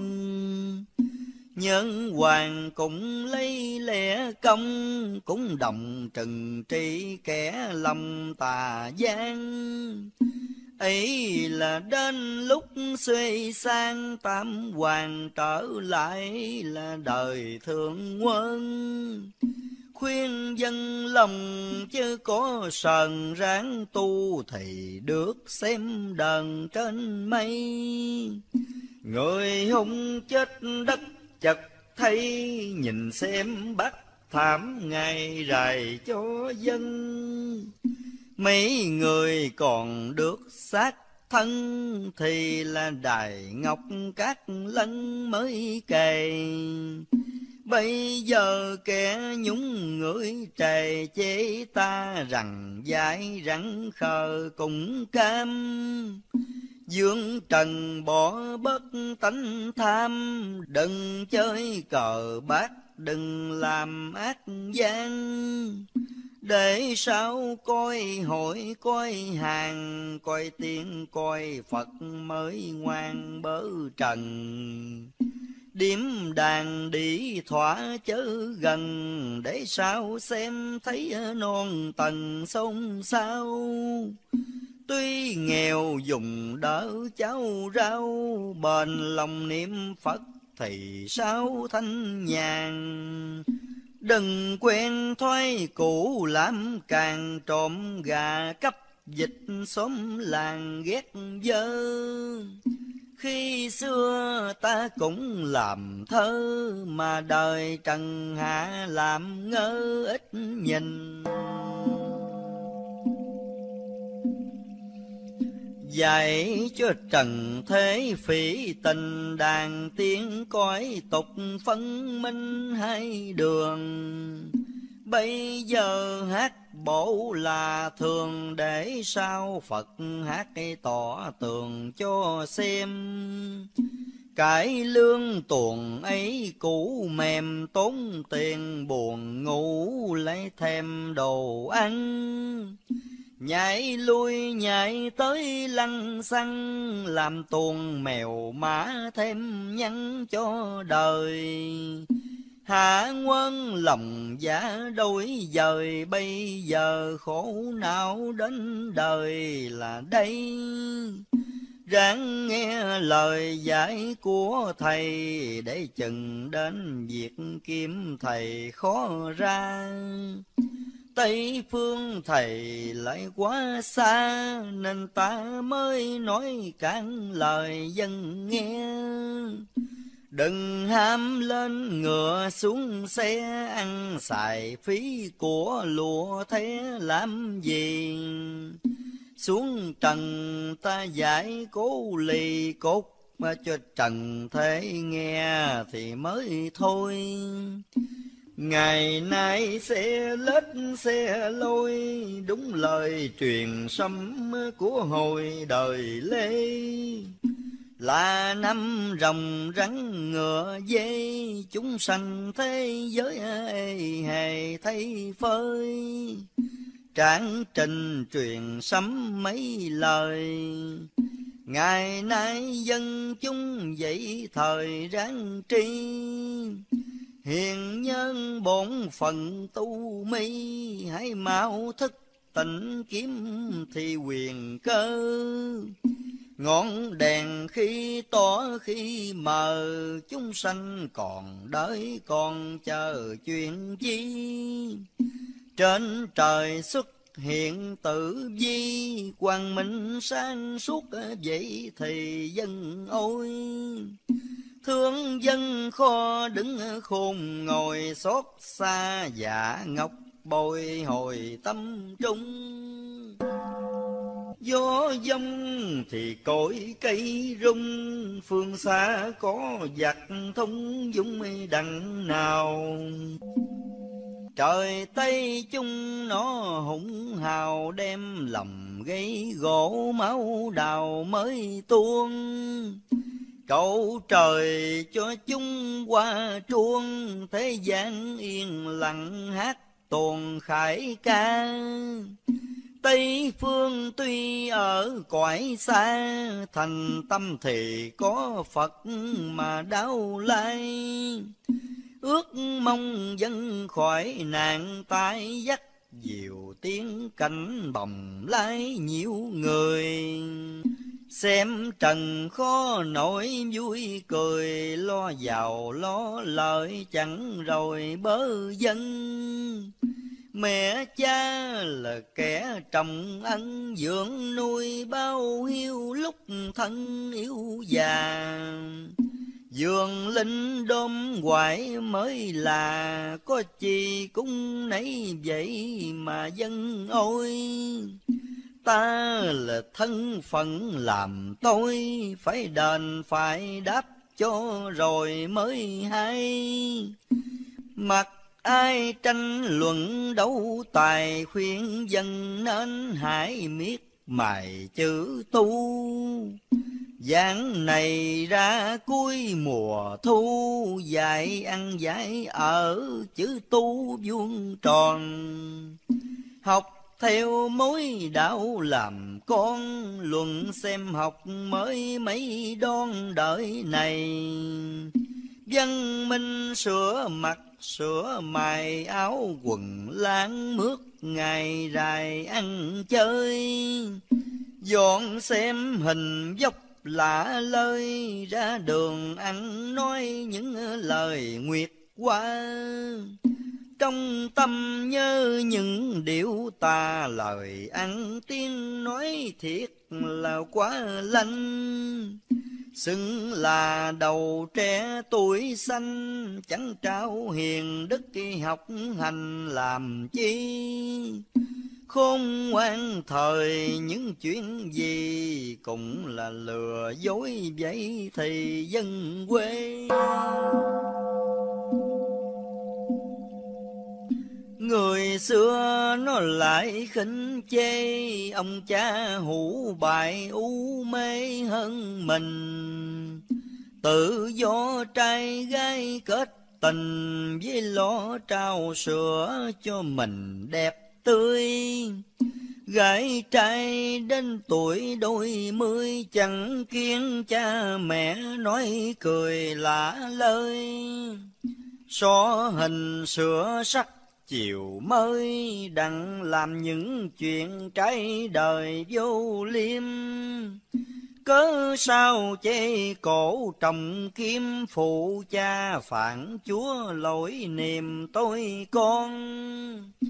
Nhân hoàng cũng lấy lẽ công, cũng đồng trừng trị kẻ lòng tà gian. Ấy là đến lúc xuê sang, tam hoàng trở lại là đời thượng quân. Khuyên dân lòng chứ có sờn ráng tu, thì được xem đờn trên mây. Người hung chết đất chật thấy, nhìn xem bắt thảm ngày rày cho dân. Mấy người còn được xác thân, thì là đài ngọc các lân mới kề. Bây giờ kẻ nhúng người trề chế ta, rằng dại rắn khờ cũng cam. Dương trần bỏ bất tánh tham, đừng chơi cờ bạc, đừng làm ác gian. Để sao coi hội coi hàng, coi tiên coi Phật mới ngoan bớ trần. Điểm đàn đi thỏa chớ gần, để sao xem thấy non tầng sông sao. Tuy nghèo dùng đỡ cháu rau, bền lòng niệm Phật thì sao thanh nhàn. Đừng quen thói cũ làm càng, trộm gà cắp dịch xóm làng ghét dơ. Khi xưa ta cũng làm thơ, mà đời trần hạ làm ngơ ít nhìn. Dạy cho trần thế phỉ tình, đàn tiếng cõi tục phân minh hai đường. Bây giờ hát bộ là thường, để sao Phật hát tỏ tường cho xem. Cái lương tuồng ấy cũ mềm, tốn tiền buồn ngủ lấy thêm đồ ăn. Nhảy lui nhảy tới lăng xăng, làm tuồng mèo mã thêm nhăn cho đời. Hạ quân lòng giá đôi dời, bây giờ khổ não đến đời là đây. Ráng nghe lời dạy của thầy, để chừng đến việc kiếm thầy khó ra. Tây phương thầy lại quá xa, nên ta mới nói cạn lời dân nghe. Đừng ham lên ngựa xuống xe, ăn xài phí của lụa thế làm gì. Xuống trần ta giải cố lì cốt, mà cho trần thế nghe thì mới thôi. Ngày nay xe lết xe lôi, đúng lời truyền sấm của hồi đời Lê. Là năm rồng rắn ngựa dê, chúng sanh thế giới ê hề thấy phơi. Trạng trình truyền sấm mấy lời, ngày nay dân chúng dậy thời ráng tri. Hiền nhân bổn phận tu mi, hãy mau thức tỉnh kiếm thì quyền cơ. Ngọn đèn khi tỏ khi mờ, chúng sanh còn đợi còn chờ chuyện chi. Trên trời xuất hiện tử vi, quang minh sáng suốt vậy thì dân ôi. Thương dân kho đứng khôn ngồi, xót xa dạ ngọc bồi hồi tâm trung. Gió dông thì cội cây rung, phương xa có giặc thông dũng đằng nào. Trời Tây chung nó hùng hào, đem lòng gây gỗ máu đào mới tuôn. Cầu trời cho chúng qua truông, thế gian yên lặng hát tuồng khải ca. Tây phương tuy ở cõi xa, thành tâm thì có Phật mà đau lai. Ước mong dân khỏi nạn tai dắt, diều tiếng cảnh bồng lái nhiều người. Xem trần khó nổi vui cười, lo giàu lo lợi chẳng rồi bớ dân. Mẹ cha là kẻ trồng ân, dưỡng nuôi bao hiu lúc thân yếu già. Dường linh đom hoài mới là, có chi cũng nấy vậy mà dân ôi. Ta là thân phận làm tôi, phải đền phải đáp cho rồi mới hay. Mặc ai tranh luận đấu tài, khuyên dân nên hãy miết mài chữ tu. Giảng này ra cuối mùa thu, dạy ăn dạy ở chữ tu vuông tròn. Học theo mối đạo làm con, luận xem học mới mấy đón đời này. Văn minh sửa mặt sửa mài, áo quần láng mướt ngày dài ăn chơi. Dọn xem hình dốc lạ lơi, ra đường ăn nói những lời nguyệt qua. Trong tâm nhớ những điệu tà, lời ăn tiếng nói thiệt là quá lanh. Xưng là đầu trẻ tuổi xanh, chẳng trao hiền đức học hành làm chi. Khôn ngoan thời những chuyện gì, cũng là lừa dối vậy thì dân quê. Người xưa nó lại khinh chê, ông cha hủ bại u mê hơn mình. Tự do trai gái kết tình, với lo trao sữa cho mình đẹp tươi. Gái trai đến tuổi đôi mươi, chẳng kiêng cha mẹ nói cười lạ lời. So hình sửa sắc chiều mới, đặng làm những chuyện trái đời vô liêm. Cớ sao chê cổ trồng kim, phụ cha phản chúa lỗi niềm tôi con.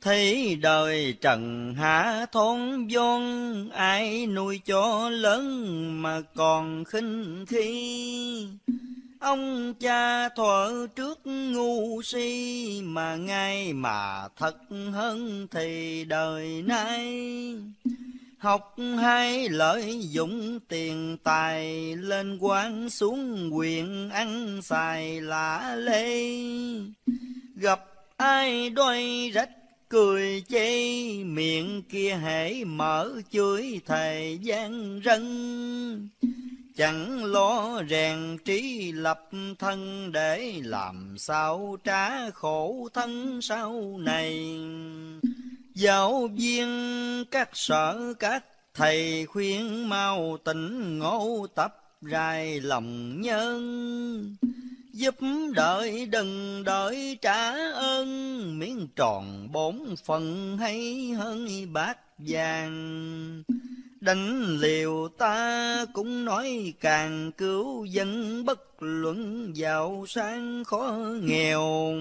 Thấy đời trần hạ thốn vốn, ai nuôi cho lớn mà còn khinh khi. Ông cha thuở trước ngu si, mà ngay mà thật hơn thì đời nay. Học hay lợi dụng tiền tài, lên quan xuống quyền ăn xài lả lê. Gặp ai đôi rách cười chê, miệng kia hễ mở chửi thầy gian rân. Chẳng lo rèn trí lập thân, để làm sao trả khổ thân sau này. Giáo viên các sở các thầy khuyên mau tỉnh ngộ, tập rài lòng nhân. Giúp đợi đừng đợi trả ơn, miếng tròn bổn phận hay hơn bát vàng. Đánh liều ta cũng nói càng cứu dân, bất luận giàu sang khó nghèo.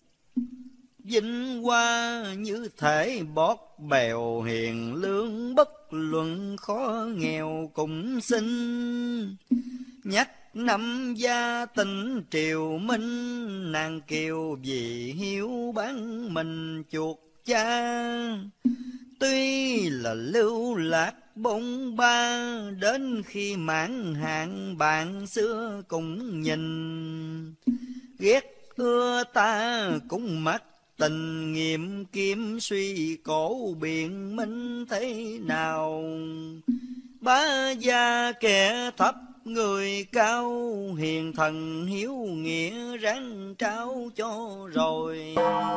Vinh hoa như thể bót bèo, hiền lương bất luận khó nghèo cũng xin. Nhắc năm gia tỉnh triều minh, nàng kiều vì hiếu bán mình chuột cha. Tuy là lưu lạc bôn ba, đến khi mãn hạn bạn xưa cũng nhìn. Ghét ưa ta cũng mắt tình nghiệm, kiếm suy cổ biện minh thế nào. Bá gia kẻ thấp người cao, hiền thần hiếu nghĩa ráng trao cho rồi.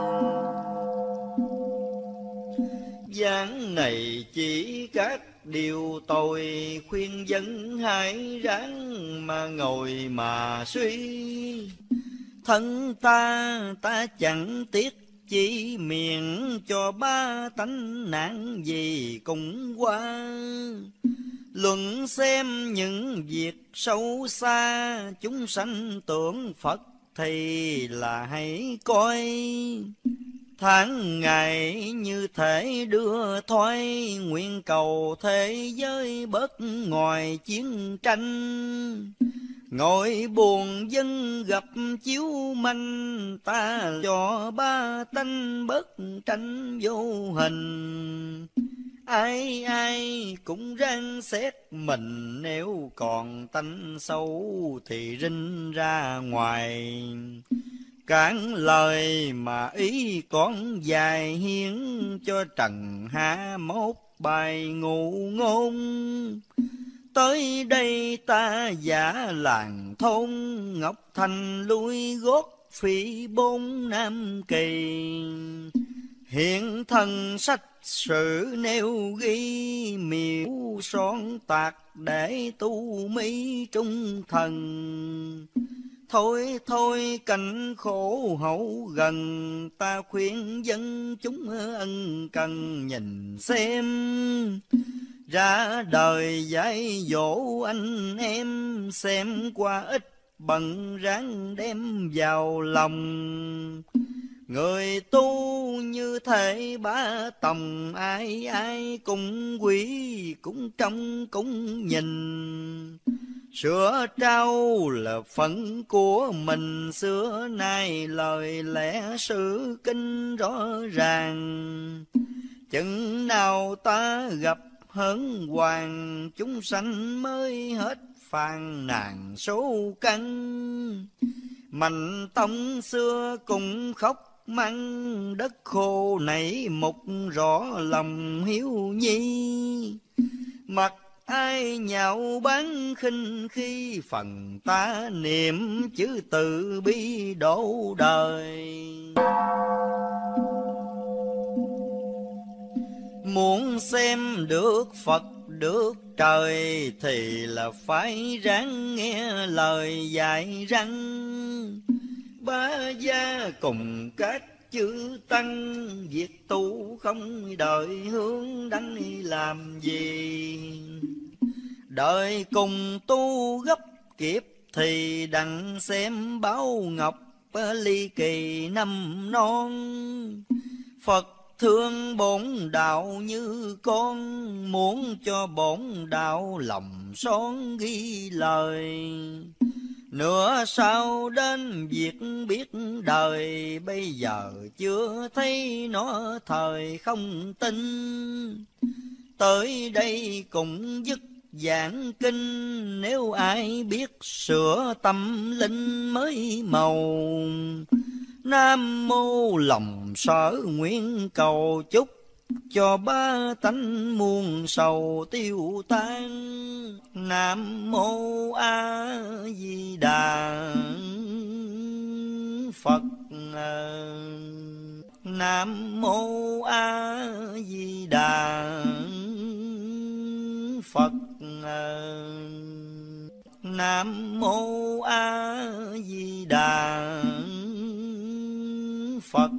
Giảng này chỉ các điều tội, khuyên dân hãy ráng mà ngồi mà suy. Thân ta ta chẳng tiếc chỉ miệng, cho ba tánh nạn gì cũng qua. Luận xem những việc sâu xa, chúng sanh tưởng Phật thì là hãy coi. Tháng ngày như thể đưa thoái, nguyện cầu thế giới bớt ngoài chiến tranh. Ngồi buồn dân gặp chiếu manh, ta cho ba tánh bớt tranh vô hình. Ai ai cũng ráng xét mình, nếu còn tánh xấu thì rinh ra ngoài. Cản lời mà ý con dài, hiến cho trần hạ mốt bài ngụ ngôn. Tới đây ta giả làng thôn, Ngọc Thành lui gót phi bốn Nam Kỳ. Hiện thân sách sử nêu ghi, miêu son tạc để tu mỹ trung thần. Thôi thôi cảnh khổ hậu gần, ta khuyên dân chúng ân cần nhìn xem. Ra đời dạy dỗ anh em, xem qua ít bận ráng đem vào lòng. Người tu như thể ba tòng, ai ai cũng quý cũng trông cũng nhìn. Sửa trao là phận của mình, xưa nay lời lẽ sự kinh rõ ràng. Chừng nào ta gặp hớn hoàng, chúng sanh mới hết phàn nàn số căn. Mạnh tông xưa cũng khóc mắng, đất khô nảy mục rõ lòng hiếu nhi. Mặc ai nhạo báng khinh khi, phần ta niệm chữ từ bi độ đời. Muốn xem được Phật được trời, thì là phải ráng nghe lời dạy răng. Ba gia cùng các chữ tăng, việc tu không đợi hướng đăng làm gì. Đợi cùng tu gấp kiếp, thì đặng xem báo ngọc ly kỳ năm non. Phật thương bổn đạo như con, muốn cho bổn đạo lòng son ghi lời. Nữa sau đến việc biết đời, bây giờ chưa thấy nó thời không tin. Tới đây cũng dứt giảng kinh, nếu ai biết sửa tâm linh mới màu. Nam mô lòng sở nguyện cầu chúc, cho ba tánh muôn sầu tiêu tan. Nam mô A Di Đà Phật. Nam mô A Di Đà Phật. Nam mô A Di Đà Phật.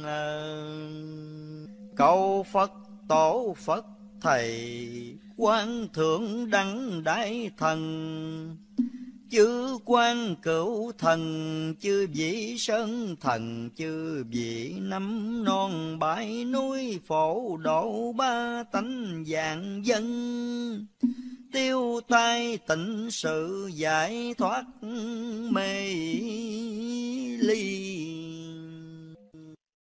Cầu Phật tổ Phật thầy, Quan Thượng Đẳng Đại Thần, chư Quan Cửu Thần, chư vị Sơn Thần, chư vị năm non bãi núi, phổ độ ba tánh vạn dân. Tiêu tai tịnh sự, giải thoát mê